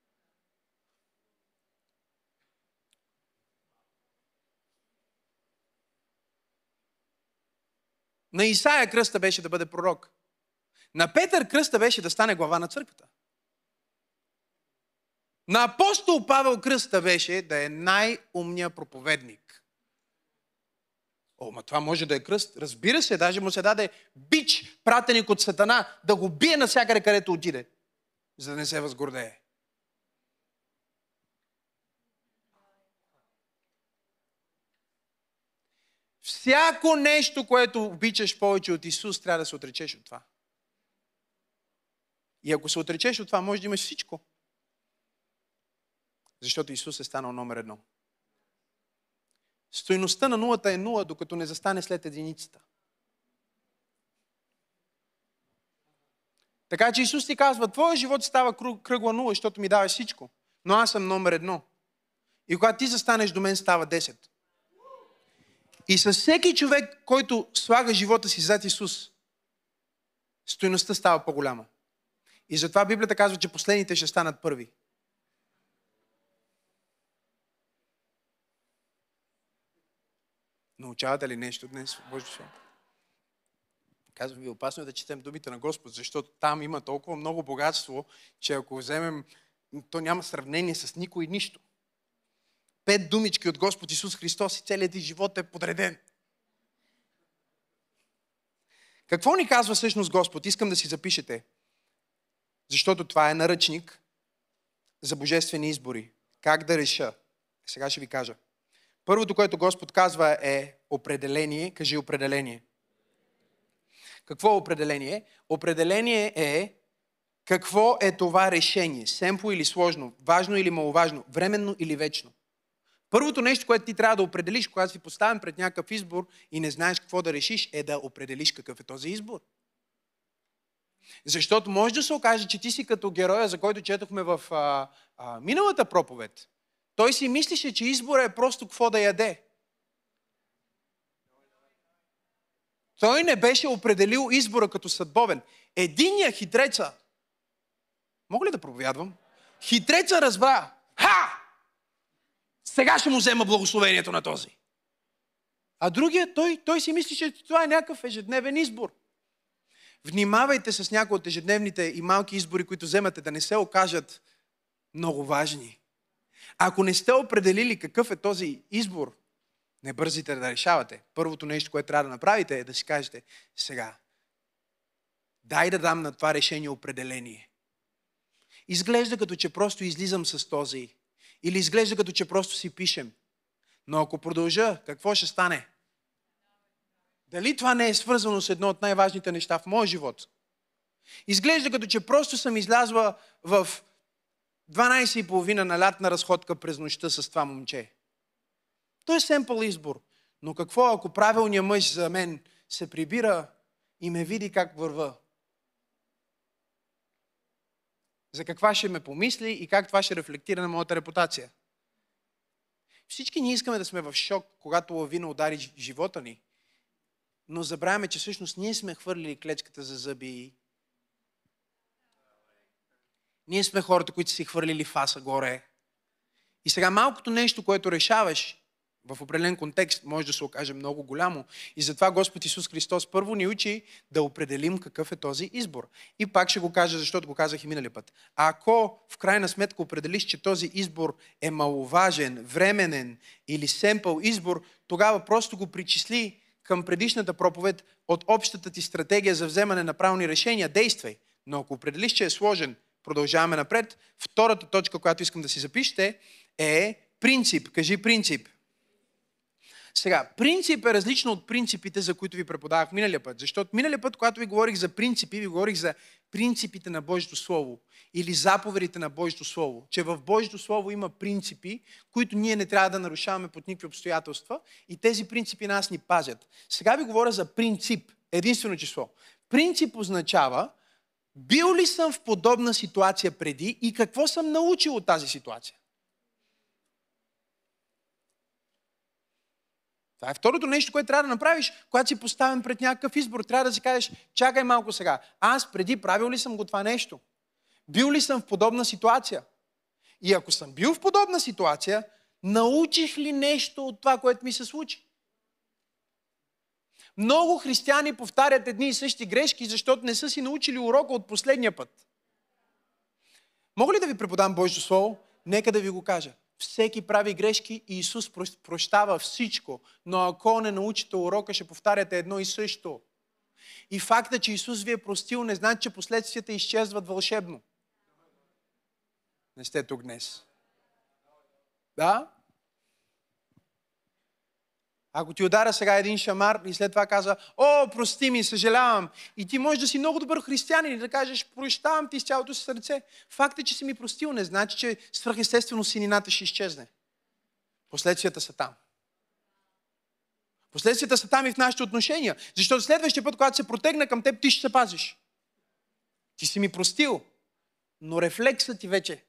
На Исаия кръста беше да бъде пророк. На Петър кръста беше да стане глава на църквата. На апостол Павел кръста беше да е най-умният проповедник. Ма това може да е кръст. Разбира се, даже му се даде бич, пратеник от Сатана, да го бие навсякъде, където отиде, за да не се възгордее. Всяко нещо, което обичаш повече от Исус, трябва да се отречеш от това. И ако се отречеш от това, може да имаш всичко. Защото Исус е станал номер 1. Стойността на нулата е 0, докато не застане след единицата. Така че Исус ти казва, твоя живот става кръгла 0, защото ми даваш всичко. Но аз съм номер 1. И когато ти застанеш до мен, става 10. И с всеки човек, който слага живота си зад Исус, стойността става по-голяма. И затова Библията казва, че последните ще станат първи. Научавате ли нещо днес в Божия свят? Казвам ви, опасно е да четем думите на Господ, защото там има толкова много богатство, че ако вземем, то няма сравнение с никой нищо. 5 думички от Господ Исус Христос и целият ти живот е подреден. Какво ни казва всъщност Господ? Искам да си запишете. Защото това е наръчник за божествени избори. Как да реша? Сега ще ви кажа. Първото, което Господ казва е определение. Кажи определение. Какво е определение? Определение е какво е това решение. Семпло или сложно, важно или маловажно, временно или вечно. Първото нещо, което ти трябва да определиш, когато си поставен пред някакъв избор и не знаеш какво да решиш, е да определиш какъв е този избор. Защото може да се окаже, че ти си като героя, за който четохме в миналата проповед. Той си мислеше, че изборът е просто какво да яде. Той не беше определил избора като съдбовен. Единия хитреца, мога ли да проповядвам? Хитреца разбра, сега ще му взема благословението на този. А другия, той си мислеше, че това е някакъв ежедневен избор. Внимавайте с някои от ежедневните и малки избори, които вземате, да не се окажат много важни. Ако не сте определили какъв е този избор, не бързите да решавате. Първото нещо, което трябва да направите, е да си кажете, сега, дай да дам на това решение определение. Изглежда като че просто излизам с този, или изглежда като че просто си пишем. Но ако продължа, какво ще стане? Дали това не е свързано с едно от най-важните неща в моя живот? Изглежда като че просто съм излязла в 12:30 на лятна разходка през нощта с това момче. То е семпъл избор. Но какво, ако правилният мъж за мен се прибира и ме види как върва? За каква ще ме помисли и как това ще рефлектира на моята репутация? Всички ние искаме да сме в шок, когато лавина удари живота ни, но забравяме, че всъщност ние сме хвърлили клечката за зъби Ние сме хората, които си хвърлили фаса горе. И сега малкото нещо, което решаваш в определен контекст, може да се окаже много голямо. И затова Господ Исус Христос първо ни учи да определим какъв е този избор. И пак ще го кажа, защото го казах и миналия път. Ако в крайна сметка определиш, че този избор е маловажен, временен или семпъл избор, тогава просто го причисли към предишната проповед от общата ти стратегия за вземане на правилни решения. Действай. Но ако определиш, че е сложен, продължаваме напред. Втората точка, която искам да си запишете, е принцип. Кажи принцип. Сега, принцип е различно от принципите, за които ви преподавах миналия път. Защото миналия път, когато ви говорих за принципи, ви говорих за принципите на Божието Слово или заповедите на Божието Слово. Че в Божието Слово има принципи, които ние не трябва да нарушаваме под никакви обстоятелства и тези принципи нас ни пазят. Сега ви говоря за принцип, единствено число. Принцип означава бил ли съм в подобна ситуация преди и какво съм научил от тази ситуация. Това е второто нещо, което трябва да направиш, когато си поставен пред някакъв избор. Трябва да си кажеш, чакай малко сега. Аз преди правил ли съм го това нещо? Бил ли съм в подобна ситуация? И ако съм бил в подобна ситуация, научих ли нещо от това, което ми се случи? Много християни повтарят едни и същи грешки, защото не са си научили урока от последния път. Мога ли да ви преподам Божието Слово? Нека да ви го кажа. Всеки прави грешки и Исус прощава всичко. Но ако не научите урока, ще повтаряте едно и също. И факта, че Исус ви е простил, не значи, че последствията изчезват вълшебно. Не сте тук днес. Да? Ако ти удара сега един шамар и след това казва, о, прости ми, съжалявам. И ти можеш да си много добър християнин и да кажеш, прощавам ти с цялото си сърце. Факт е, че си ми простил, не значи, че свръхестествено синината ще изчезне. Последствията са там. Последствията са там и в нашите отношения. Защото следващия път, когато се протегна към теб, ти ще се пазиш. Ти си ми простил, но рефлексът ти вече.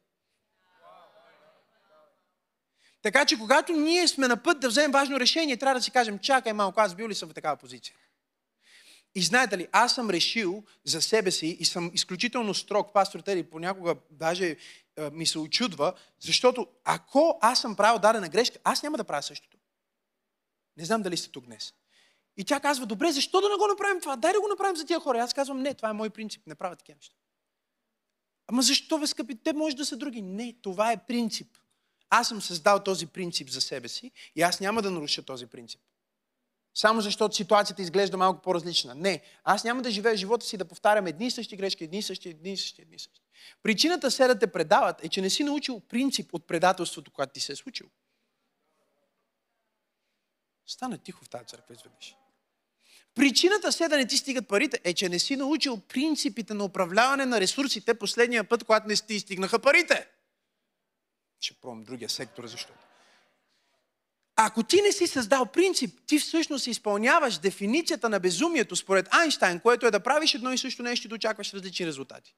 Така че, когато ние сме на път да вземем важно решение, трябва да си кажем, чакай малко, аз бил ли съм в такава позиция? И знаете ли, аз съм решил за себе си и съм изключително строг, пастор Тери, понякога даже ми се очудва, защото ако аз съм правил дадена грешка, аз няма да правя същото. Не знам дали сте тук днес. И тя казва, добре, защо да не го направим това? Дай да го направим за тия хора. Аз казвам, не, това е мой принцип, не правя такива неща. Ама защо, бе, скъпи, те може да са други? Не, това е принцип. Аз съм създал този принцип за себе си и аз няма да наруша този принцип. Само защото ситуацията изглежда малко по-различна. Не, аз няма да живея живота си да повтарям едни и същи грешки, едни и същи. Причината се да те предават е, че не си научил принцип от предателството, което ти се е случило. Стана тихо в тази църква изведнъж. Причината се да не ти стигат парите е, че не си научил принципите на управляване на ресурсите последния път, когато не ти стигнаха парите. Ще пробвам другия сектор, защото. Ако ти не си създал принцип, ти всъщност изпълняваш дефиницията на безумието според Айнщайн, което е да правиш едно и също нещо и да очакваш различни резултати.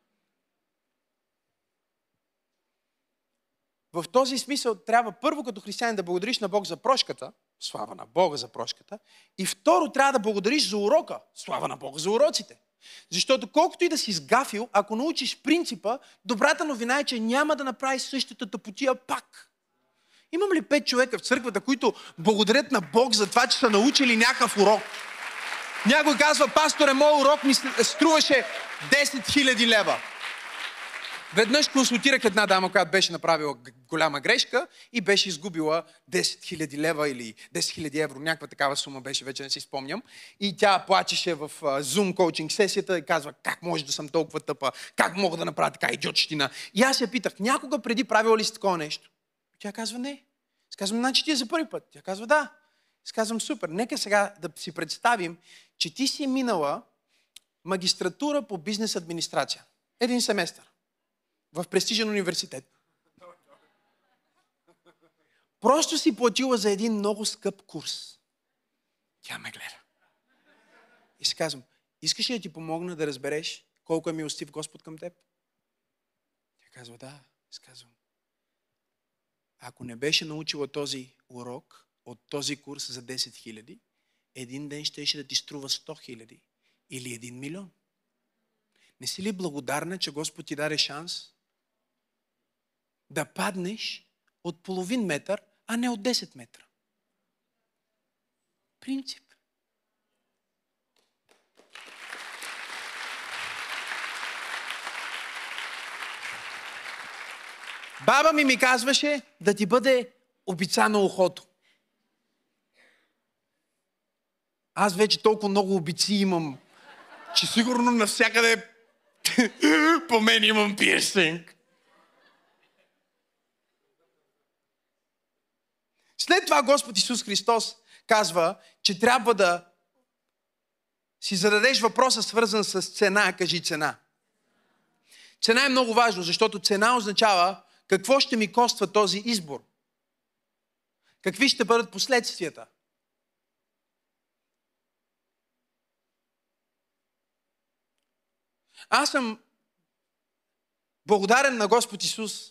В този смисъл трябва първо като християнин да благодариш на Бог за прошката, слава на Бога за прошката, и второ трябва да благодариш за урока, слава на Бога за уроците. Защото колкото и да си сгафил, ако научиш принципа, добрата новина е, че няма да направиш същата тъпотия пак. Имам ли 5 човека в църквата, които благодарят на Бог за това, че са научили някакъв урок? Някой казва, пасторе, моят урок ми струваше 10 000 лева. Веднъж консултирах една дама, която беше направила голяма грешка и беше изгубила 10 000 лева или 10 000 евро, някаква такава сума беше, вече не си спомням. И тя плачеше в Zoom коучинг сесията и казва, как може да съм толкова тъпа, как мога да направя така идиотщина. И аз я питах, някога преди правила ли си такова нещо? И тя казва, не. Аз казвам, значи ти е за първи път. Тя казва, да. Аз казвам, супер, нека сега да си представим, че ти си минала магистратура по бизнес администрация. Един семестър. В престижен университет. Просто си платила за един много скъп курс. Тя ме гледа. И си казвам, искаш ли да ти помогна да разбереш колко е милостив Господ към теб? Тя казва, да. Аз казвам, ако не беше научила този урок от този курс за 10 000, един ден щеше да ти струва 100 000 или 1 милион. Не си ли благодарна, че Господ ти даде шанс да паднеш от половин метър, а не от 10 метра. Принцип. Баба ми казваше да ти бъде обица на ухото. Аз вече толкова много обици имам, че сигурно навсякъде по мен имам пирсинг. След това Господ Исус Христос казва, че трябва да си зададеш въпроса, свързан с цена. Кажи цена. Цена е много важно, защото цена означава какво ще ми коства този избор. Какви ще бъдат последствията. Аз съм благодарен на Господ Исус,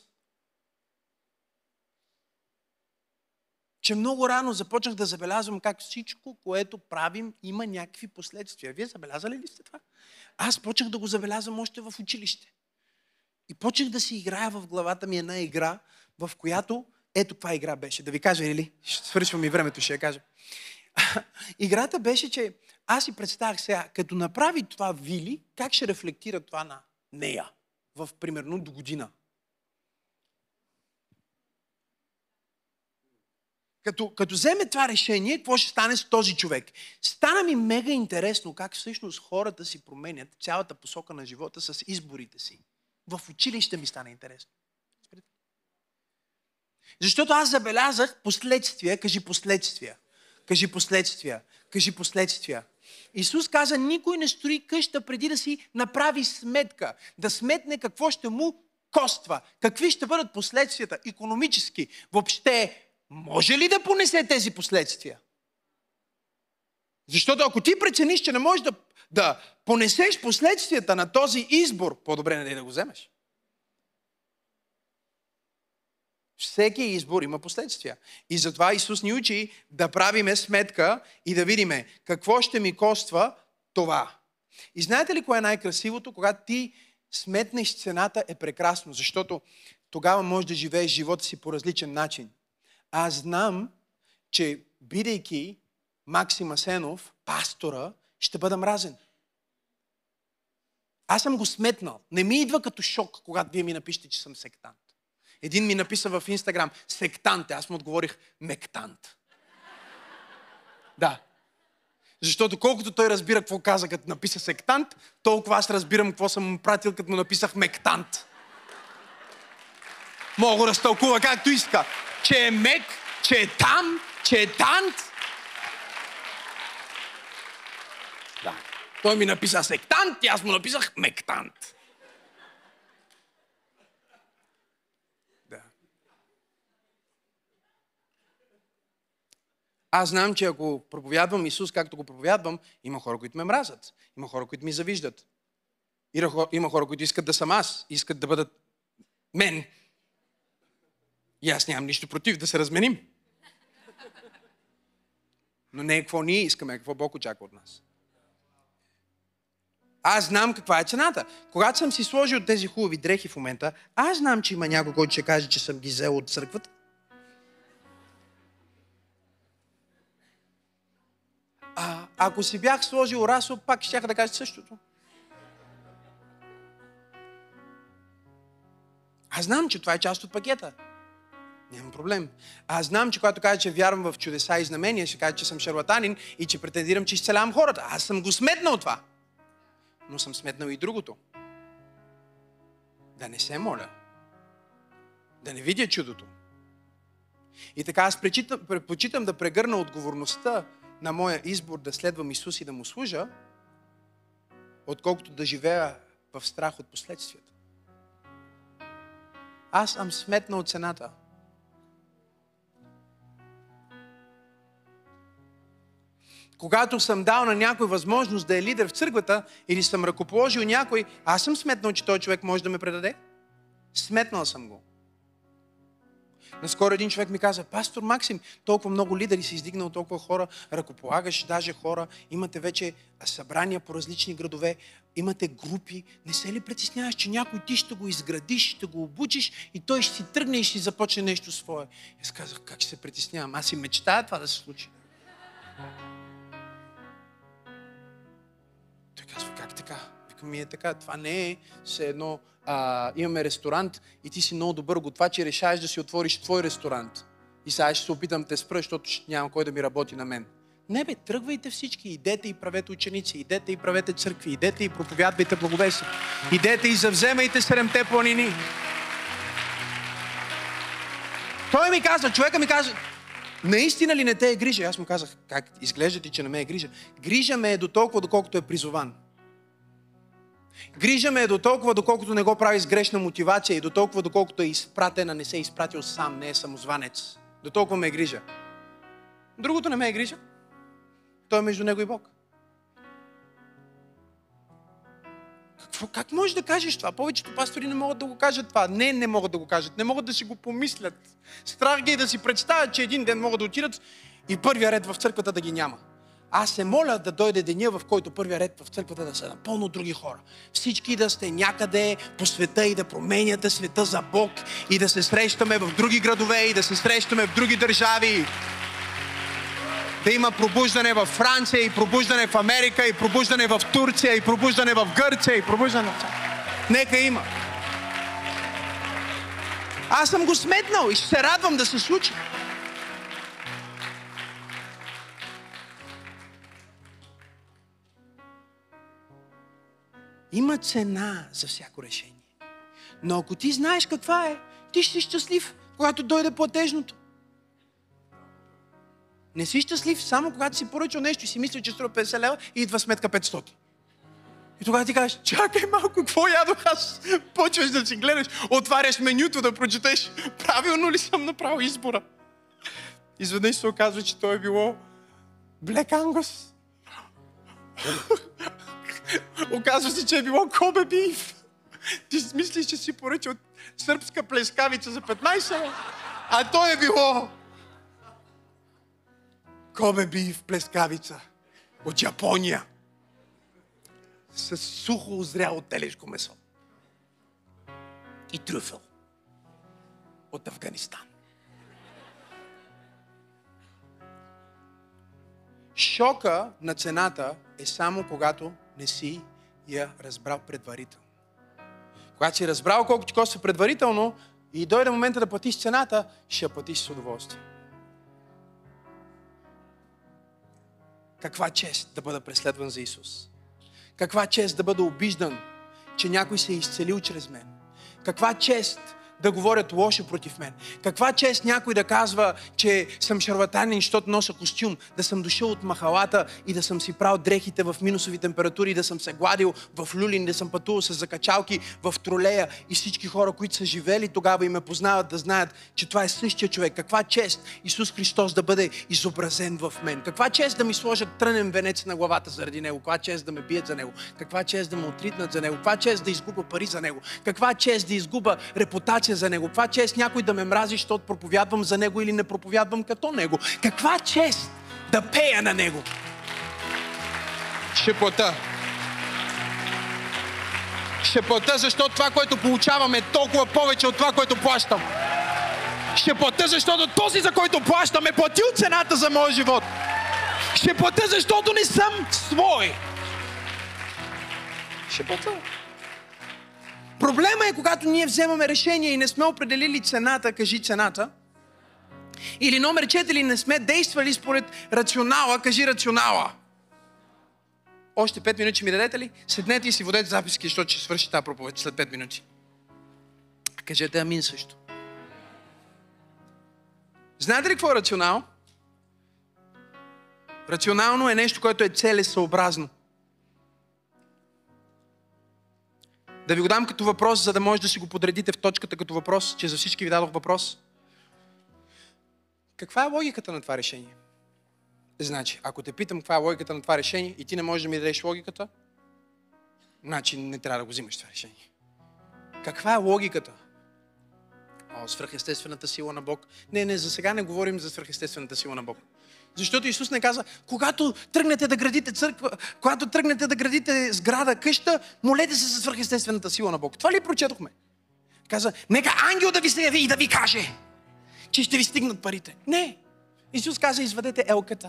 че много рано започнах да забелязвам как всичко, което правим, има някакви последствия. Вие забелязали ли сте това? Аз почнах да го забелязвам още в училище. И почнах да си играя в главата ми една игра, в която, ето каква игра беше. Да ви кажа или? Ще свършвам и времето, ще я кажа. Играта беше, че аз си представях сега, като направи това Вили, как ще рефлектира това на нея в примерно до година. Като вземе това решение, какво ще стане с този човек? Стана ми мега интересно как всъщност хората си променят цялата посока на живота с изборите си. В училище ми стана интересно. Защото аз забелязах последствия, кажи последствия. Кажи последствия. Кажи последствия. Исус каза, никой не строи къща преди да си направи сметка. Да сметне какво ще му коства. Какви ще бъдат последствията икономически. Въобще, може ли да понесе тези последствия? Защото ако ти прецениш, че не можеш да понесеш последствията на този избор, по-добре не да го вземеш. Всеки избор има последствия. И затова Исус ни учи да правиме сметка и да видиме какво ще ми коства това. И знаете ли кое е най-красивото? Когато ти сметнеш цената, е прекрасно, защото тогава можеш да живееш живота си по различен начин. Аз знам, че бидейки Максим Асенов, пастора, ще бъда мразен. Аз съм го сметнал. Не ми идва като шок, когато вие ми напишете, че съм сектант. Един ми написа в Инстаграм сектант, аз му отговорих мектант. Да. Защото колкото той разбира какво каза, като написа сектант, толкова аз разбирам какво съм му пратил, като му написах мектант. Мога го разтълкува както иска. Че е мек, че е там, че е тант. Да. Той ми написа сектант и аз му написах мектант. Да. Аз знам, че ако проповядвам Исус, както го проповядвам, има хора, които ме мразят. Има хора, които ми завиждат. Има хора, които искат да съм аз. Искат да бъдат мен. И аз нямам нищо против да се разменим. Но не е какво ние искаме, а какво Бог очаква от нас. Аз знам каква е цената. Когато съм си сложил тези хубави дрехи в момента, аз знам, че има някой, който ще каже, че съм ги взел от църквата. Ако си бях сложил расо, пак щях да кажа същото. Аз знам, че това е част от пакета. Нямам проблем. Аз знам, че когато кажа, че вярвам в чудеса и знамения, ще кажа, че съм шарлатанин и че претендирам, че изцелявам хората. Аз съм го сметнал това. Но съм сметнал и другото. Да не се моля. Да не видя чудото. И така аз предпочитам да прегърна отговорността на моя избор да следвам Исус и да му служа, отколкото да живея в страх от последствията. Аз съм сметнал цената. Когато съм дал на някой възможност да е лидер в църквата или съм ръкоположил някой, аз съм сметнал, че този човек може да ме предаде. Сметнал съм го. Наскоро един човек ми каза: пастор Максим, толкова много лидери си издигнал, толкова хора, ръкополагаш даже хора, имате вече събрания по различни градове, имате групи, не се ли притесняваш, че някой ти ще го изградиш, ще го обучиш и той ще си тръгне и ще си започне нещо свое? И аз казах: как ще се притеснявам? Аз си мечтая това да се случи. Той казва: как така? Викам: ми е така, това не е все едно имаме ресторант и ти си много добър готвач и решаеш да си отвориш твой ресторант. И сега ще се опитам да те спра, защото няма кой да ми работи на мен. Не бе, тръгвайте всички, идете и правете ученици, идете и правете църкви, идете и проповядвайте благовестие, идете и завземайте 7-те планини. Той ми казва, човека ми казва: наистина ли не те е грижа? Аз му казах: как изглежда ти, че не ме е грижа? Грижа ме е до толкова, доколкото е призован. Грижа ме е до толкова, доколкото не го прави с грешна мотивация и до толкова, доколкото е изпратен, а не се е изпратил сам, не е самозванец. До толкова ме е грижа. Другото не ме е грижа. Той е между него и Бог. Как можеш да кажеш това? Повечето пастори не могат да го кажат това. Не могат да го кажат. Не могат да си го помислят. Страх ги е да си представят, че един ден могат да отидат и първия ред в църквата да ги няма. Аз се моля да дойде деня, в който първия ред в църквата да са напълно други хора. Всички да сте някъде по света и да променяте света за Бог и да се срещаме в други градове и да се срещаме в други държави. Да има пробуждане в Франция и пробуждане в Америка и пробуждане в Турция и пробуждане в Гърция и пробуждане в... Нека има. Аз съм го сметнал и ще се радвам да се случи. Има цена за всяко решение. Но ако ти знаеш каква е, ти ще си щастлив, когато дойде платежното. Не си щастлив само когато си поръчал нещо и си мислил, че струва 50 лева и идва сметка 500. И тогава ти кажеш: чакай малко, какво ядох аз? Почваш да си гледаш, отваряш менюто да прочетеш правилно ли съм направил избора. Изведнъж се оказва, че то е било Black Angus. Оказва се, че е било Kobe beef. Ти мислиш, че си поръчал сърбска плескавица за 15 лева, а то е било Kobe beef плескавица от Япония с сухо озряло телешко месо и трюфел от Афганистан. Шока на цената е само когато не си я разбрал предварително. Когато си разбрал колко ти коства предварително и дойде момента да платиш цената, ще я платиш с удоволствие. Каква чест да бъда преследван за Исус. Каква чест да бъда обиждан, че някой се е изцелил чрез мен. Каква чест да говорят лошо против мен. Каква чест някой да казва, че съм шарлатанин, защото нося костюм, да съм дошъл от махалата и да съм си правил дрехите в минусови температури, да съм се гладил в Люлин, да съм пътувал с закачалки в тролея и всички хора, които са живели тогава и ме познават, да знаят, че това е същия човек. Каква чест Исус Христос да бъде изобразен в мен. Каква чест да ми сложат трънен венец на главата заради Него. Каква чест да ме бият за Него. Каква чест да ме отритнат за Него. Каква чест да изгубя пари за Него. Каква чест да изгубя репутация за Него. Каква чест някой да ме мрази, защото проповядвам за Него или не проповядвам като Него. Каква чест да пея на Него. Ще плата. Ще плата, защото това, което получавам, е толкова повече от това, което плащам. Ще плата, защото този, за който плащам, е платил цената за моя живот. Ще плата, защото не съм свой. Ще плата. Проблема е, когато ние вземаме решение и не сме определили цената, кажи цената. Или номер 4, не сме действали според рационала, кажи рационала. Още 5 минути ми дадете ли? Седнете и си водете записки, защото ще свърши тази проповед след 5 минути. Кажете амин също. Знаете ли какво е рационално? Рационално е нещо, което е целесъобразно. Да ви го дам като въпрос, за да може да си го подредите в точката като въпрос, че за всички ви дадох въпрос. Каква е логиката на това решение? Значи, ако те питам каква е логиката на това решение и ти не можеш да ми дадеш логиката, значи не трябва да го взимаш това решение. Каква е логиката? Свръхестествената сила на Бог. Не, за сега не говорим за свръхестествената сила на Бог. Защото Исус не каза, когато тръгнете да градите църква, когато тръгнете да градите сграда, къща, молете се за свръхестествената сила на Бог. Това ли прочетохме? Каза, нека ангел да ви се яви и да ви каже, че ще ви стигнат парите. Не. Исус каза, извадете елката.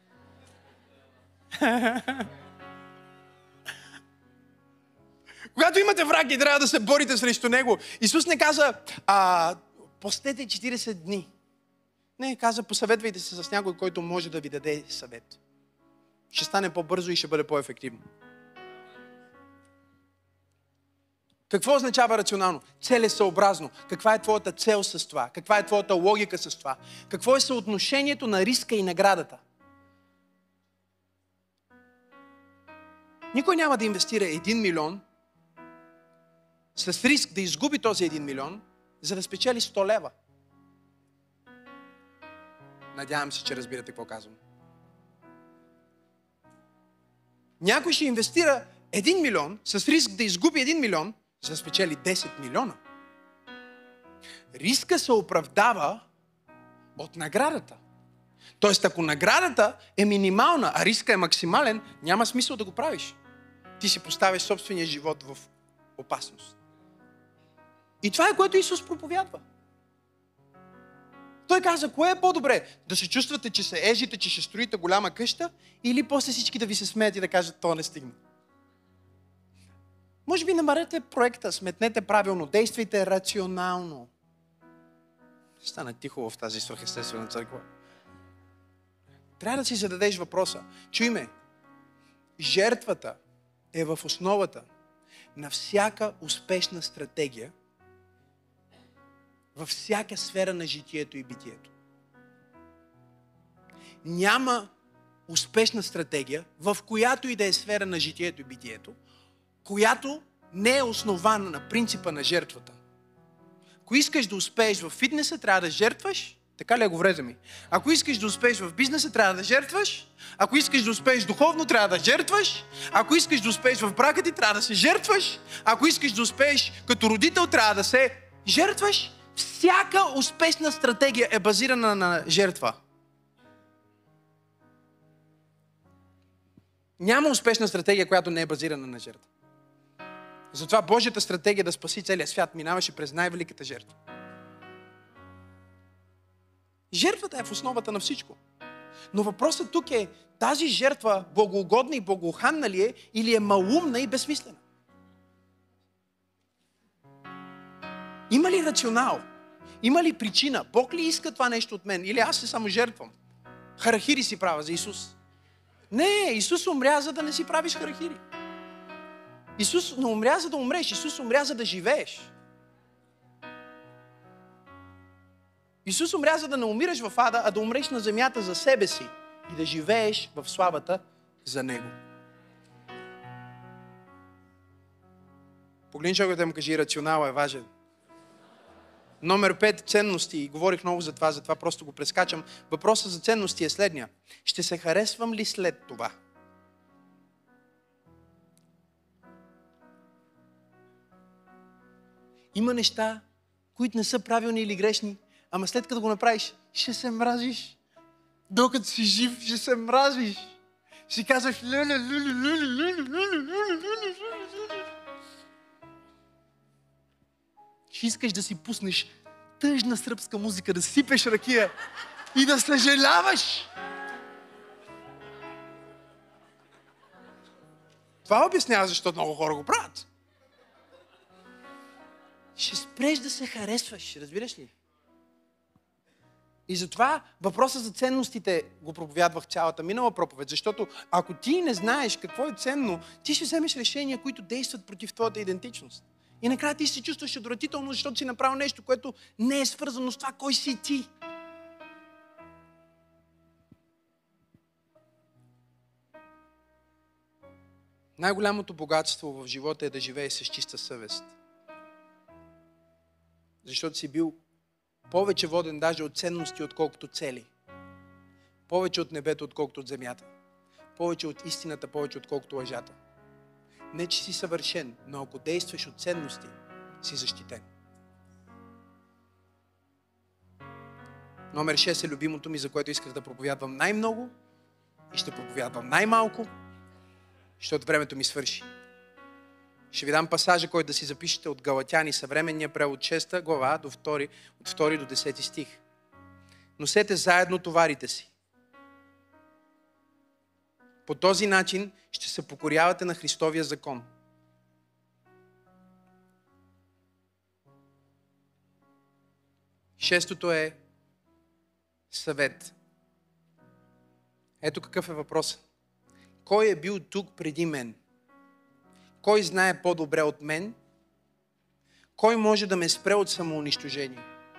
Когато имате враг и трябва да се борите срещу него, Исус не каза, постете 40 дни. Не, каза, посъветвайте се с някой, който може да ви даде съвет. Ще стане по-бързо и ще бъде по-ефективно. Какво означава рационално? Целесъобразно. Каква е твоята цел с това? Каква е твоята логика с това? Какво е съотношението на риска и наградата? Никой няма да инвестира 1 милион с риск да изгуби този 1 милион, за да спечели 100 лева. Надявам се, че разбирате какво казвам. Някой ще инвестира 1 милион с риск да изгуби 1 милион, за да спечели 10 милиона. Риска се оправдава от наградата. Тоест, ако наградата е минимална, а риска е максимален, няма смисъл да го правиш. Ти си поставяш собствения живот в опасност. И това е, което Исус проповядва. Той каза, кое е по-добре? Да се чувствате, че се ежите, че ще строите голяма къща, или после всички да ви се смеят и да кажат, това не стигна. Може би намерете проекта, сметнете правилно, действайте рационално. Стана тихо в тази свръхестествена църква. Трябва да си зададеш въпроса. Чуй ме, жертвата е в основата на всяка успешна стратегия, във всяка сфера на житието и битието. Няма успешна стратегия, в която и да е сфера на житието и битието, която не е основана на принципа на жертвата. Ако искаш да успееш в фитнеса, трябва да жертваш. Така ли е, го врезе ми? Ако искаш да успееш в бизнеса, трябва да жертваш. Ако искаш да успееш духовно, трябва да жертваш. Ако искаш да успееш в брака ти, трябва да се жертваш. Ако искаш да успееш като родител, трябва да се жертваш. Всяка успешна стратегия е базирана на жертва. Няма успешна стратегия, която не е базирана на жертва. Затова Божията стратегия да спаси целия свят минаваше през най-великата жертва. Жертвата е в основата на всичко. Но въпросът тук е, тази жертва благоугодна и благоуханна ли е, или е малумна и безсмислена? Има ли рационал? Има ли причина? Бог ли иска това нещо от мен? Или аз се само жертвам? Харахири си правя за Исус. Не, Исус умря, за да не си правиш харахири. Исус не умря, за да умреш. Исус умря, за да живееш. Исус умря, за да не умираш в ада, а да умреш на земята за себе си и да живееш в славата за Него. Погледни човекът да му кажи, рационал е важен. Номер 5, ценности. Говорих много за това просто го прескачам. Въпросът за ценности е следния. Ще се харесвам ли след това? Има неща, които не са правилни или грешни, ама след като го направиш, ще се мразиш. Докато си жив, ще се мразиш. Ще казваш ще искаш да си пуснеш тъжна сръбска музика, да сипеш ракия и да съжаляваш. Това обяснява защо много хора го правят. Ще спреш да се харесваш, разбираш ли? И затова въпросът за ценностите го проповядвах цялата минала проповед, защото ако ти не знаеш какво е ценно, ти ще вземеш решения, които действат против твоята идентичност. И накрая ти се чувстваш отвратително, защото си направил нещо, което не е свързано с това, кой си ти. Най-голямото богатство в живота е да живееш с чиста съвест. Защото си бил повече воден даже от ценности, отколкото цели. Повече от небето, отколкото от земята. Повече от истината, повече отколкото лъжата. Не, че си съвършен, но ако действаш от ценности, си защитен. Номер 6 е любимото ми, за което исках да проповядвам най-много и ще проповядвам най-малко, защото времето ми свърши. Ще ви дам пасажа, който да си запишете от Галатяни, съвременния превод 6 глава, от 2 до 10 стих. Носете заедно товарите си. По този начин ще се покорявате на Христовия закон. Шестото е съвет. Ето какъв е въпросът. Кой е бил тук преди мен? Кой знае по-добре от мен? Кой може да ме спре от самоунищожение?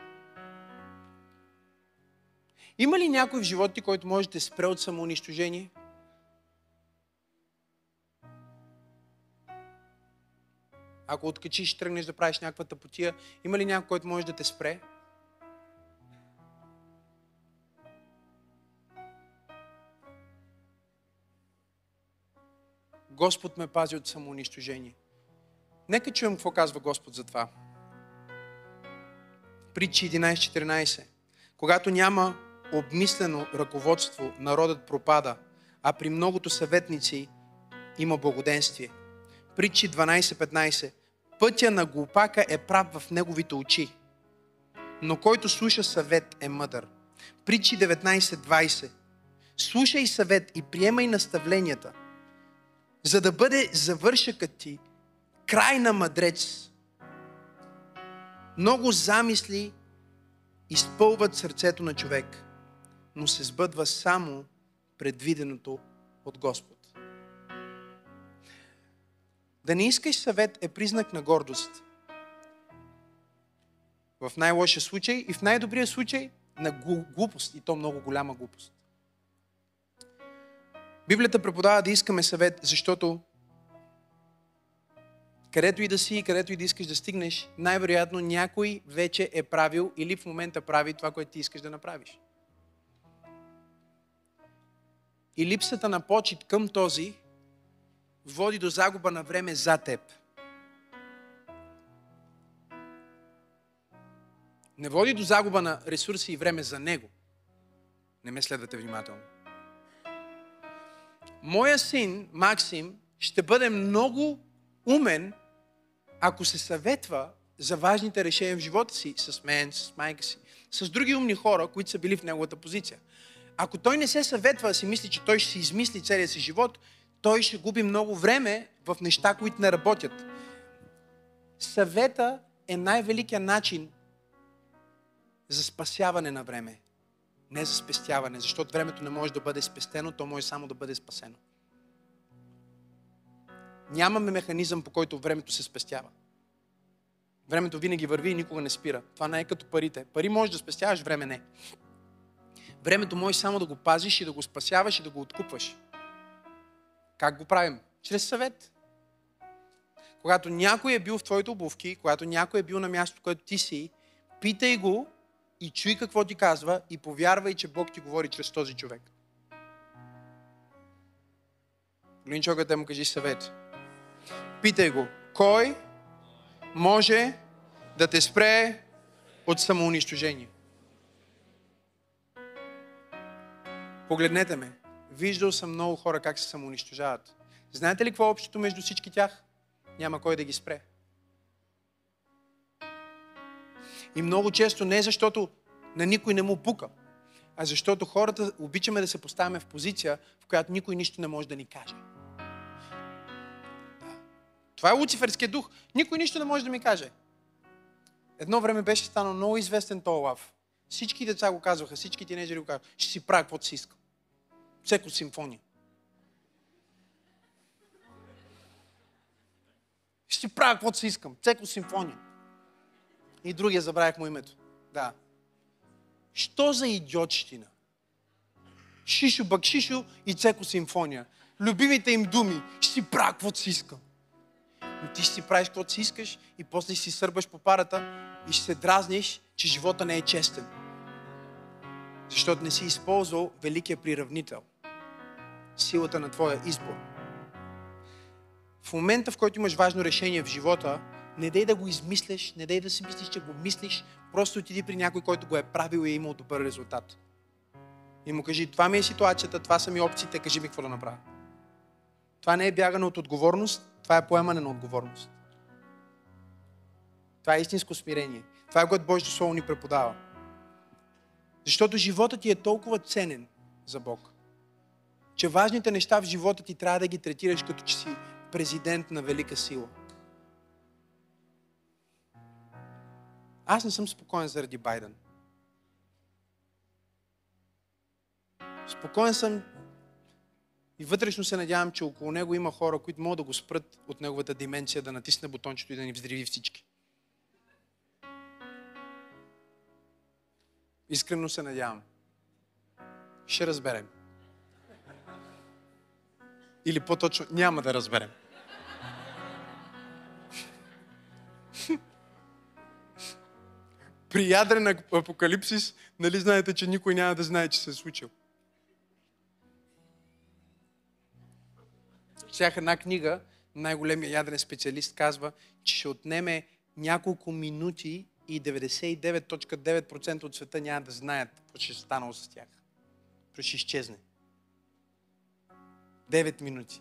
Има ли някой в живота ти, който може да те спре от самоунищожение? Ако откачиш, тръгнеш да правиш някаква тъпотия, има ли някой, който може да те спре? Господ ме пази от самоунищожение. Нека чуем какво казва Господ за това. Притчи 11:14. Когато няма обмислено ръководство, народът пропада, а при многото съветници има благоденствие. Притчи 12:15. Пътя на глупака е прав в неговите очи, но който слуша съвет е мъдър. Притчи 19:20. Слушай съвет и приемай наставленията, за да бъде завършъкът ти край на мъдрец. Много замисли изпълват сърцето на човек, но се сбъдва само предвиденото от Господ. Да не искаш съвет е признак на гордост. В най-лошия случай и в най-добрия случай на глупост, и то много голяма глупост. Библията преподава да искаме съвет, защото където и да си, където и да искаш да стигнеш, най-вероятно някой вече е правил или в момента прави това, което ти искаш да направиш. И липсата на почит към този води до загуба на време за теб. Не води до загуба на ресурси и време за него. Не ме следвате внимателно. Моя син, Максим, ще бъде много умен, ако се съветва за важните решения в живота си с мен, с майка си, с други умни хора, които са били в неговата позиция. Ако той не се съветва, си мисли, че той ще си измисли целия си живот, той ще губи много време в неща, които не работят. Съвета е най-великият начин за спасяване на време. Не за спестяване, защото времето не може да бъде спестено, то може само да бъде спасено. Нямаме механизъм, по който времето се спестява. Времето винаги върви и никога не спира. Това не е като парите. Пари можеш да спестяваш, време не. Времето можеш само да го пазиш и да го спасяваш и да го откупваш. Как го правим? Чрез съвет. Когато някой е бил в твоите обувки, когато някой е бил на мястото, което ти си, питай го и чуй какво ти казва и повярвай, че Бог ти говори чрез този човек. Погледни човекът да му кажи съвет. Питай го, кой може да те спре от самоунищожение? Погледнете ме. Виждал съм много хора как се самоунищожават. Знаете ли какво е общото между всички тях? Няма кой да ги спре. И много често не защото на никой не му пука, а защото хората обичаме да се поставяме в позиция, в която никой нищо не може да ни каже. Да. Това е луциферският дух. Никой нищо не може да ми каже. Едно време беше станал много известен този лав. Всички деца го казваха, всички тинейджери го казваха. Ще си правя каквото си искам. Всеко симфония. Ще си правя каквото си искам. Всеко симфония. И другия забравях му името. Да. Що за идиотщина? Шишо, бакшишо и Цеко симфония. Любимите им думи. Ще си правя каквото си искам. Но ти ще си правиш каквото си искаш и после ще си сърбаш по парата и ще се дразниш, че живота не е честен. Защото не си използвал великия приравнител. Силата на твоя избор. В момента, в който имаш важно решение в живота, Не дей да го измисляш, не дей да си мислиш, че го мислиш, просто отиди при някой, който го е правил и е имал добър резултат. И му кажи, това ми е ситуацията, това са ми опциите, кажи ми какво да направя. Това не е бягане от отговорност, това е поемане на отговорност. Това е истинско смирение. Това е което Божието Слово ни преподава. Защото животът ти е толкова ценен за Бог, че важните неща в живота ти трябва да ги третираш като че си президент на велика сила. Аз не съм спокоен заради Байден. Спокоен съм и вътрешно се надявам, че около него има хора, които могат да го спрат от неговата дименция, да натисне бутончето и да ни взриви всички. Искрено се надявам. Ще разберем. Или по-точно няма да разберем. При ядрен апокалипсис, нали знаете, че никой няма да знае, че се е случил. Четях една книга, най-големият ядрен специалист казва, че ще отнеме няколко минути и 99.9% от света няма да знаят какво ще станало с тях. То ще изчезне. 9 минути.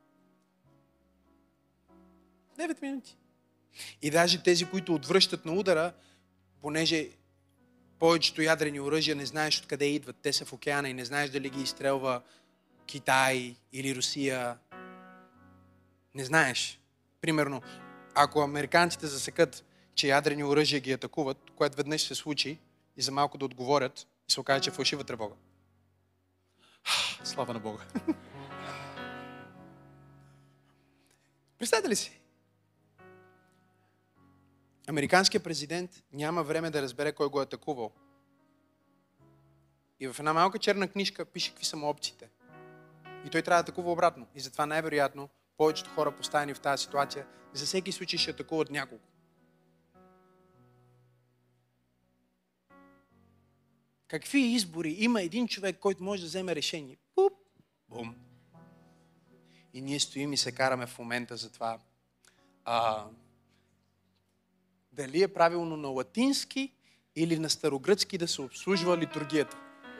9 минути. И даже тези, които отвръщат на удара, понеже повечето ядрени оръжия не знаеш откъде идват. Те са в океана и не знаеш дали ги изстрелва Китай или Русия. Не знаеш. Примерно, ако американците засекат, че ядрени оръжия ги атакуват, което веднъж се случи и за малко да отговорят, и се окаже, че е фалшива тревога. Слава на Бога. Представете ли си? Американският президент няма време да разбере кой го е атакувал. И в една малка черна книжка пише какви са му опциите. И той трябва да атакува обратно. И затова най-вероятно повечето хора, поставени в тази ситуация, за всеки случай ще атакуват няколко. Какви избори? Има един човек, който може да вземе решение. Пуп, бум. И ние стоим и се караме в момента за това. Дали е правилно на латински или на старогръцки да се обслужва литургията.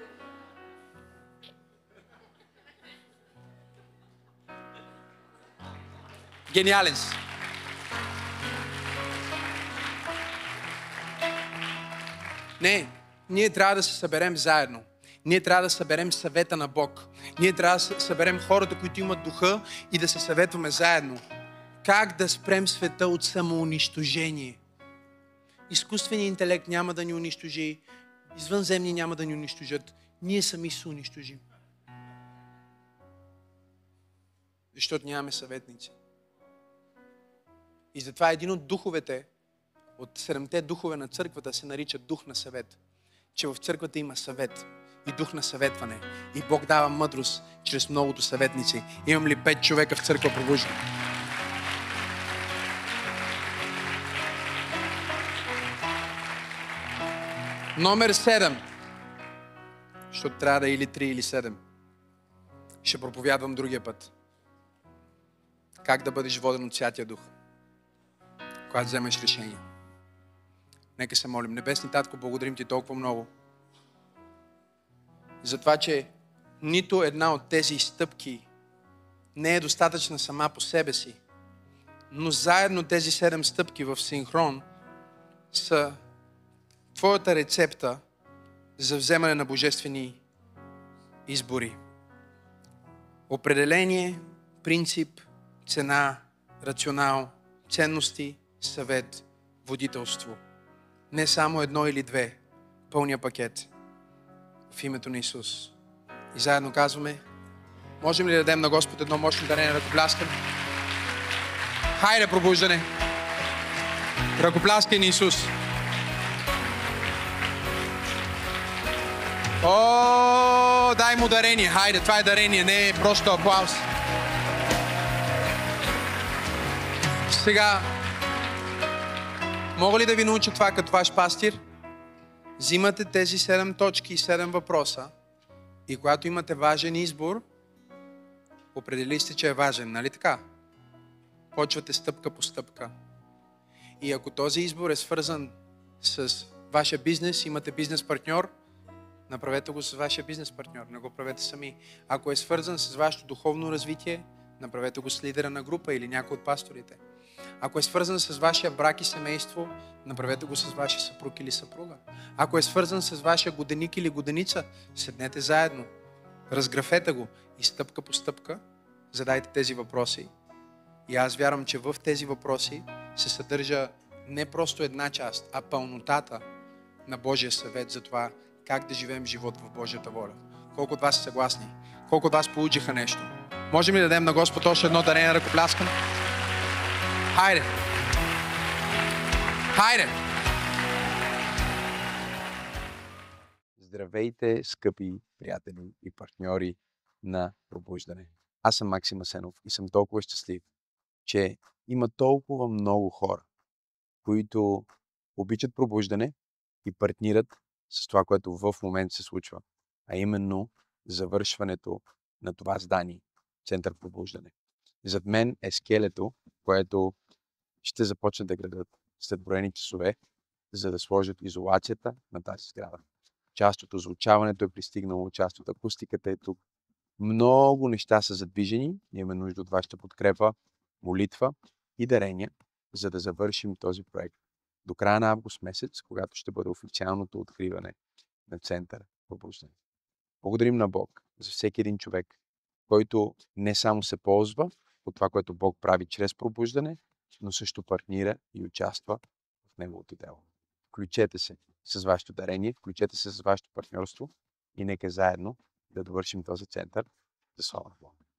Гениален си. Не, ние трябва да се съберем заедно. Ние трябва да съберем съвета на Бог. Ние трябва да съберем хората, които имат духа и да се съветваме заедно. Как да спрем света от самоунищожение? Изкуственият интелект няма да ни унищожи, извънземни няма да ни унищожат. Ние сами се унищожим. Защото нямаме съветници. И затова един от духовете, от 7-те духове на църквата се нарича дух на съвет. Че в църквата има съвет и дух на съветване. И Бог дава мъдрост чрез многото съветници. Имам ли 5 човека в църква пробуждане? Номер 7. Защото трябва да е или 3, или 7. Ще проповядвам другия път. Как да бъдеш воден от Святия Дух, когато вземеш решение. Нека се молим. Небесни Татко, благодарим Ти толкова много за това, че нито една от тези стъпки не е достатъчна сама по себе си, но заедно тези 7 стъпки в синхрон са Твоята рецепта за вземане на божествени избори. Определение, принцип, цена, рационал, ценности, съвет, водителство. Не само 1 или 2, пълния пакет. В името на Исус. И заедно казваме, можем ли да дадем на Господ едно мощно дарение, ръкопляскане? Хайде, пробуждане! Ръкопляскай на Исус! О, дай му дарение. Хайде, това е дарение, не е просто аплауз. Сега, мога ли да ви науча това като ваш пастир? Взимате тези 7 точки и 7 въпроса и когато имате важен избор, определили сте, че е важен, нали така? Почвате стъпка по стъпка. И ако този избор е свързан с вашия бизнес, имате бизнес партньор, направете го с вашия бизнес партньор, не го правете сами. Ако е свързан с вашето духовно развитие, направете го с лидера на група или някой от пасторите. Ако е свързан с вашия брак и семейство, направете го с вашия съпруг или съпруга. Ако е свързан с вашия годеник или годеница, седнете заедно, разграфете го и стъпка по стъпка задайте тези въпроси. И аз вярвам, че в тези въпроси се съдържа не просто една част, а пълнотата на Божия съвет за това как да живеем живот в Божията воля. Колко от вас са съгласни? Колко от вас получиха нещо? Можем ли да дадем на Господ още едно дарение на ръкопляскане? Хайде! Хайде! Здравейте, скъпи приятели и партньори на Пробуждане. Аз съм Максим Асенов и съм толкова щастлив, че има толкова много хора, които обичат пробуждане и партнират с това, което в момента се случва, а именно завършването на това здание, Център Пробуждане. Зад мен е скелето, което ще започнат да градат след броени часове, за да сложат изолацията на тази сграда. Част от озвучаването е пристигнало, част от акустиката е тук. Много неща са задвижени, имаме нужда от вашата подкрепа, молитва и дарения, за да завършим този проект до края на август месец, когато ще бъде официалното откриване на Център Пробуждане. Благодарим на Бог за всеки един човек, който не само се ползва от това, което Бог прави чрез пробуждане, но също партнира и участва в Неговото дело. Включете се с вашето дарение, включете се с вашето партньорство и нека заедно да довършим този център за слава на Бога.